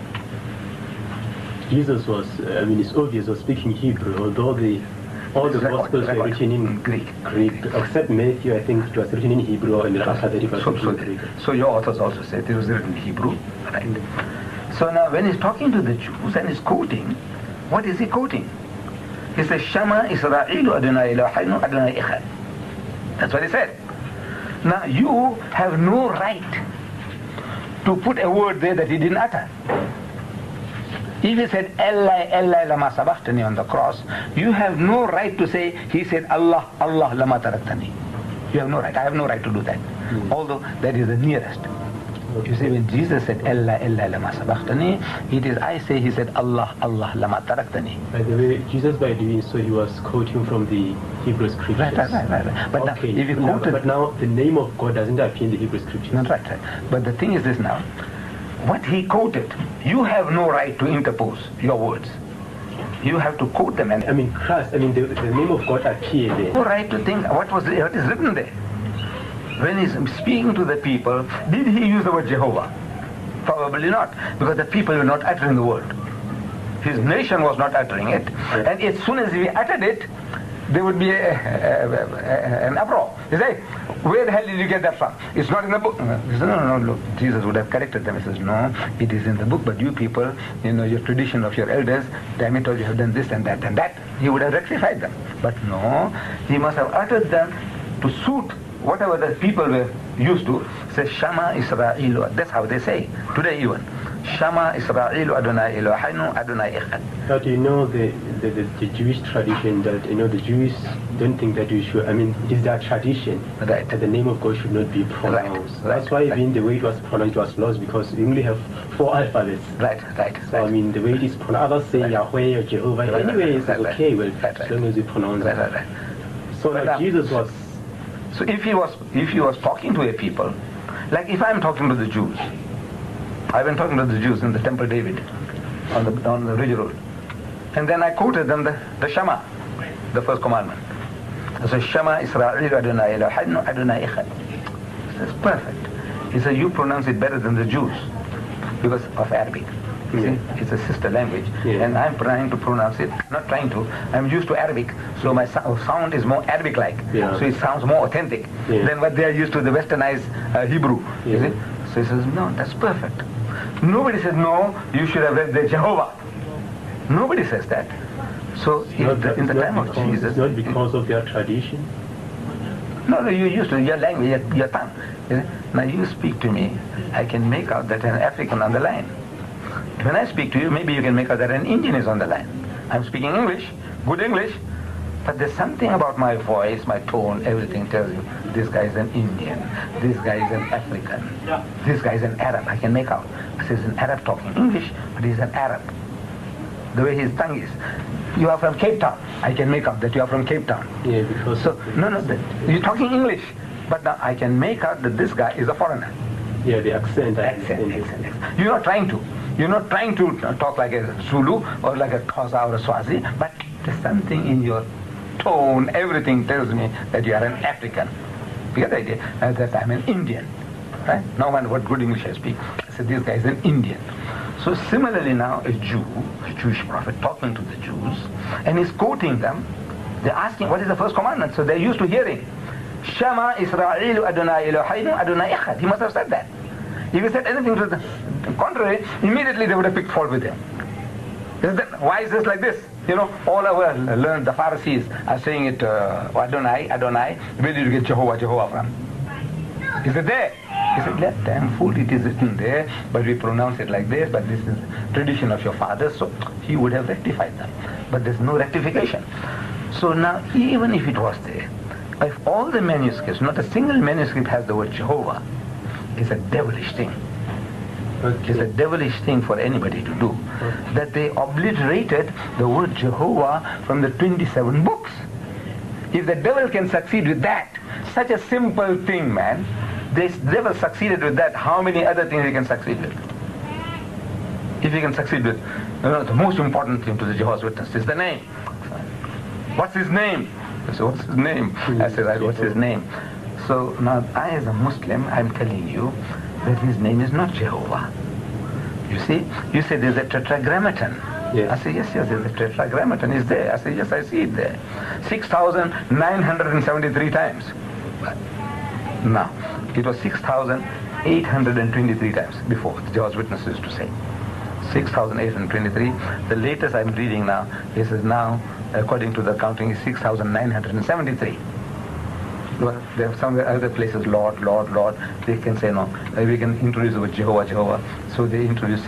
Jesus was, it's obvious, was speaking Hebrew, although all the Gospels were written in Greek, except Matthew, I think it was written in Hebrew, and the alphabetic was written in Greek. So your authors also said it was written in Hebrew, right? So now when he's talking to the Jews and he's quoting, what is he quoting? He says, Shama Israelu Adonai Eloheinu Adonai Echad. That's what he said. Now you have no right to put a word there that he didn't utter. If he said, Eli, Eli, lama sabachthani on the cross, you have no right to say, he said, Allah, Allah, lama taraktani. You have no right. I have no right to do that. Although that is the nearest. You see, when Jesus said, Ella, Ella, lama sabachthani, it is, I say, he said, Allah, Allah, lama taraktani. By the way, Jesus, by doing so, he was quoting from the Hebrew scriptures. Right. But okay. now, if you quoted, but now the name of God doesn't appear in the Hebrew scriptures. Right. But the thing is this now, what he quoted, you have no right to interpose your words. You have to quote them. And I mean, Christ, I mean, the name of God appeared there. No right to think what is written there. When he's speaking to the people, did he use the word Jehovah? Probably not, because the people were not uttering the word. His nation was not uttering it, and as soon as he uttered it, there would be an uproar. He say, where the hell did you get that from? It's not in the book. He said, no, look, Jesus would have corrected them. He says, no, it is in the book, but you people, your tradition of your elders, damn it all, you have done this and that and that. He would have rectified them. But no, he must have uttered them to suit whatever the people were used to. Say, Shama Israelu. That's how they say, today even. Shama Israelu Adonai Eloheinu Adonai Echad. But the Jewish tradition that, the Jews don't think that you should, I mean, it is their tradition that the name of God should not be pronounced. That's why even the way it was pronounced was lost, because we only have 4 alphabets. So, I mean, the way it is pronounced, others say Yahweh or Jehovah. Anyway, it's okay, well, as long as you pronounce it. So like Jesus was... So if he was talking to a people, like if I'm talking to the Jews, I've been talking to the Jews in the Temple David, on the Ridge Road, and then I quoted them the Shema, the first commandment. I said, Shema Israel Adonai Eloheinu Adonai Echad. That's perfect. He said, you pronounce it better than the Jews because of Arabic. See, it's a sister language, and I'm trying to pronounce it, not trying to, I'm used to Arabic, so my sound is more Arabic-like, so it sounds more authentic than what they are used to, the westernized Hebrew, you see? So he says, no, that's perfect. Nobody says, no, you should have read the Jehovah. Nobody says that. So in the time of Jesus... It's not because of their tradition? No, you're used to your language, your tongue. Now you speak to me, I can make out that an African on the line. When I speak to you, maybe you can make out that an Indian is on the line. I'm speaking English, good English, but there's something about my voice, my tone, everything tells you, this guy is an Indian, this guy is an African, this guy is an Arab. I can make out. This is an Arab talking English, but he's an Arab. The way his tongue is. You are from Cape Town. I can make out that you are from Cape Town. Yeah, because... So, you're talking English, but now I can make out that this guy is a foreigner. Yeah, the accent. You're not trying to. You're not trying to talk like a Zulu or like a Xhosa or a Swazi, but there's something in your tone, everything tells me that you are an African. You get the idea? That I'm an Indian. Right? No matter what good English I speak, I say this guy is an Indian. So similarly now, a Jewish prophet talking to the Jews, and he's quoting them, they're asking, what is the first commandment? So they're used to hearing, Shema Israelu Adonai Eloheinu Adonai Echad. He must have said that. If he said anything to the contrary, immediately they would have picked fault with him. Why is this like this? All our learned, the Pharisees are saying it, Adonai, Adonai, where did you get Jehovah, Jehovah from? Is it there? He said, let them fool, it is written there, but we pronounce it like this, but this is tradition of your fathers, so he would have rectified them. But there's no rectification. So now, even if it was there, if all the manuscripts, not a single manuscript has the word Jehovah, it's a devilish thing. Okay. It's a devilish thing for anybody to do. Okay. That they obliterated the word Jehovah from the 27 books. If the devil can succeed with that, such a simple thing, man, the devil succeeded with that, how many other things he can succeed with? If he can succeed with, the most important thing to the Jehovah's Witness is the name. What's his name? I said, what's his name? I said, right, what's his name? So now I as a Muslim, I'm telling you that his name is not Jehovah. You see? You say there's a tetragrammaton. Yes. I say, yes, there's a tetragrammaton. It's there. I say, yes, I see it there. 6,973 times. Now, it was 6,823 times before, the Jehovah's Witnesses used to say. 6,823. The latest I'm reading now is now, according to the counting, is 6,973. Well, there are some other places, Lord, Lord, Lord. They can say no. We can introduce the word Jehovah, Jehovah. So they introduce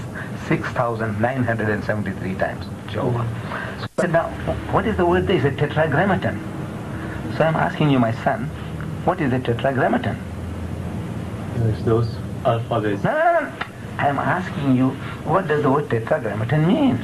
6,973 times Jehovah. So now, what is the word there? It's a tetragrammaton. So I'm asking you, my son, what is a tetragrammaton? It's those alphabets. No. I'm asking you, what does the word tetragrammaton mean?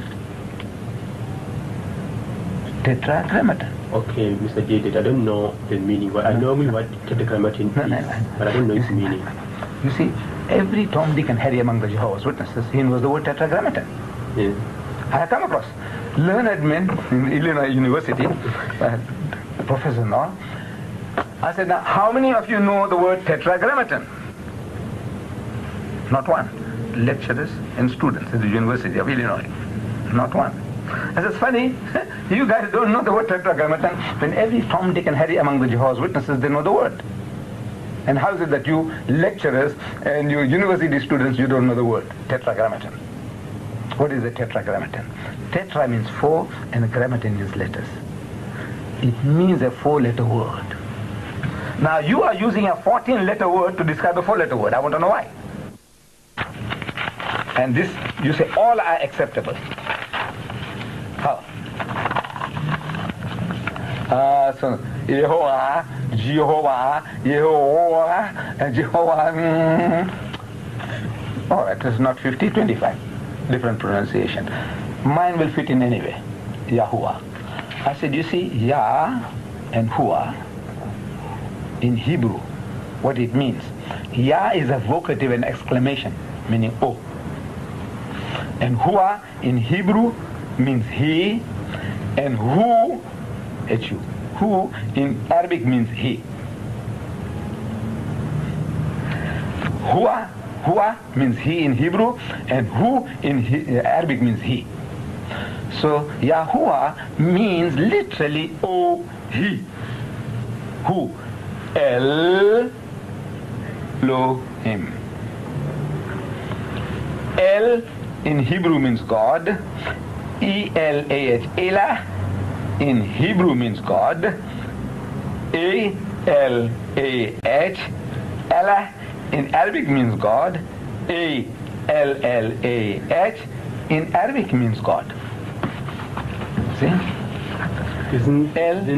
Tetragrammaton. Okay, Mr. David, I don't know the meaning. I know what tetragrammaton is, but I don't know its meaning. You see, every Tom, Dick and Harry among the Jehovah's Witnesses, he knows the word tetragrammaton. Yeah. I have come across learned men in Illinois University, professors and all. I said, now, how many of you know the word tetragrammaton? Not one. Lecturers and students at the University of Illinois. Not one. I said, it's funny, you guys don't know the word tetragrammaton, when every Tom, Dick and Harry among the Jehovah's Witnesses, they know the word. And how is it that you lecturers and you university students, you don't know the word tetragrammaton? What is a tetragrammaton? Tetra means 4 and grammaton means letters. It means a 4-letter word. Now you are using a 14-letter word to describe a 4-letter word. I want to know why. And this, you say all are acceptable. How? So Jehovah, Jehovah, Jehovah, Jehovah. Oh, it is not 50, 25. Different pronunciation. Mine will fit in anyway. Yahuwah. I said, you see, Yah and Hua in Hebrew, what it means. Yah is a vocative and exclamation, meaning oh. And Hua in Hebrew means he, and Hu, H-U. Hu in Arabic means he. Hua means he in Hebrew, and Hu in Arabic means he. So Yahuwah means literally oh he. Who? Elohim. El in Hebrew means God. E-L-A-H, Elah in Hebrew means God. A-L-A-H, Allah in Arabic means God. A-L-L-A-H in Arabic means God. See? Isn't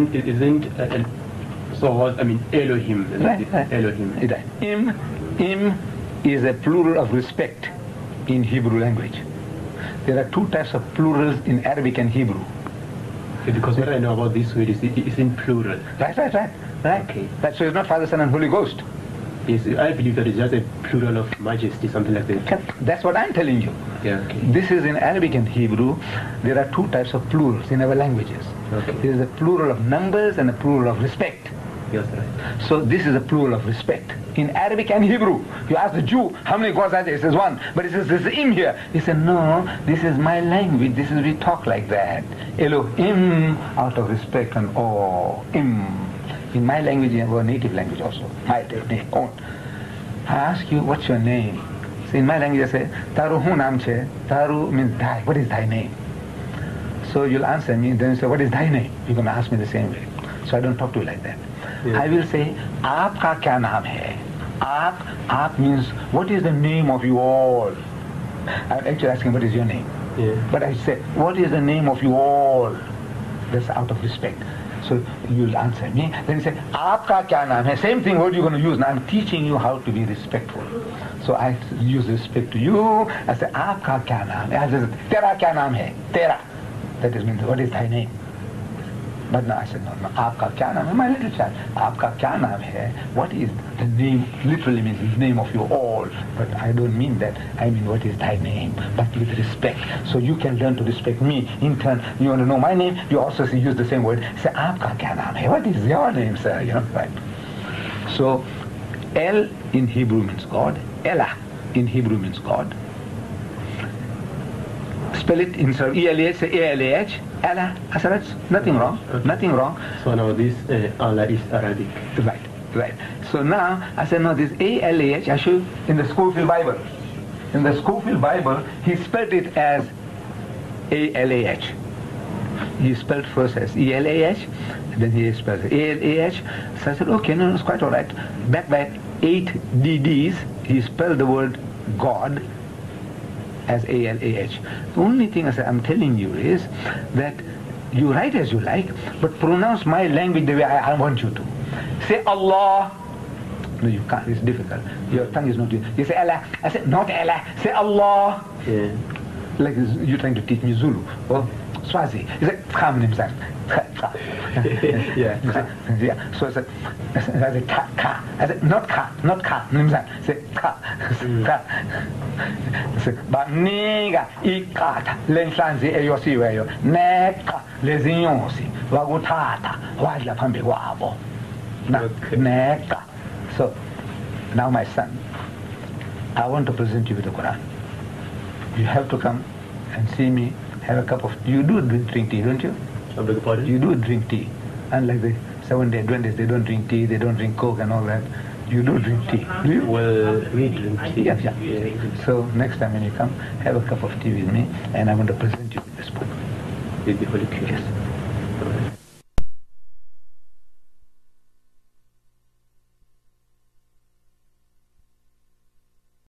Elohim. Right. Elohim. Im is a plural of respect in Hebrew language. There are 2 types of plurals in Arabic and Hebrew. Okay, because what I know about this word is it's in plural. Right. Okay. Right, so it's not Father, Son, and Holy Ghost. Yes, I believe that it's just a plural of majesty, something like that. That's what I'm telling you. Yeah, okay. This is in Arabic and Hebrew. There are 2 types of plurals in our languages. Okay. There is a plural of numbers and a plural of respect. Yes, right. So this is a plural of respect. In Arabic and Hebrew, you ask the Jew, how many gods are there? He says 1. But he says, there's im here. He said, no, this is my language. This is, we talk like that. Elohim, out of respect and awe. Im. In my language, our native language also. My own. I ask you, what's your name? So in my language, I say, Taru hu naam che. Taru means thy. What is thy name? So you'll answer me, then you say, what is thy name? You're going to ask me the same way. So I don't talk to you like that. Yes. I will say, aapka kya naam hai? Aap means, what is the name of you all? I'm actually asking, what is your name? Yeah. But I say, what is the name of you all? That's out of respect. So you'll answer me. Then you say, aapka kya naam hai? Same thing, what you're going to use. Now I'm teaching you how to be respectful. So I use respect to you. I say, aapka kya naam hai? I say, tera kya naam hai? Tera. That is means, what is thy name? But no, I said, no, aapka kya naam hai? My little child, aapka kya naam hai? What is the name? Literally means the name of you all. But I don't mean that. I mean, what is thy name? But with respect. So you can learn to respect me. In turn, you want to know my name, you also use the same word. Say, aapka kya naam hai? What is your name, sir? You know, right? So, El in Hebrew means God. Elah in Hebrew means God. Spell it instead of E-L-A-H, say A-L-A-H. Allah. I said, that's nothing wrong. Okay. Nothing wrong. So now this Allah is Arabic. Right. So now, I said, no, this A-L-A-H, I show you in the Schofield Bible. In the Schofield Bible, he spelled it as A-L-A-H. He spelled first as E-L-A-H, then he spelled A-L-A-H. So I said, okay, no, it's quite all right. Back by 8 DDs, he spelled the word God as A-L-A-H. The only thing I'm telling you is that you write as you like, but pronounce my language the way I want you to. Say Allah, No, you can't. It's difficult. Your tongue is not. You say Allah. I say not Allah. Say Allah. Yeah. Like you're trying to teach me Zulu or Swazi. You say yeah. Yeah. So I said ka. I said not ka. Say ka. Say ba niga ikata lenhlanzi eyosiweyo neka lezinyosi wakuthatha wadla phambi kwabo. Neka. So now my son, I want to present you with the Quran. You have to come and see me, have a cup of... You do drink tea, don't you? I beg your pardon? You do drink tea. Unlike the 7-day Adventists, they don't drink tea, they don't drink Coke and all that. You do drink tea, do you? Well, we drink tea. Yeah. So next time when you come, have a cup of tea with me, and I want to present you with this book. With the Holy Quran. Yes.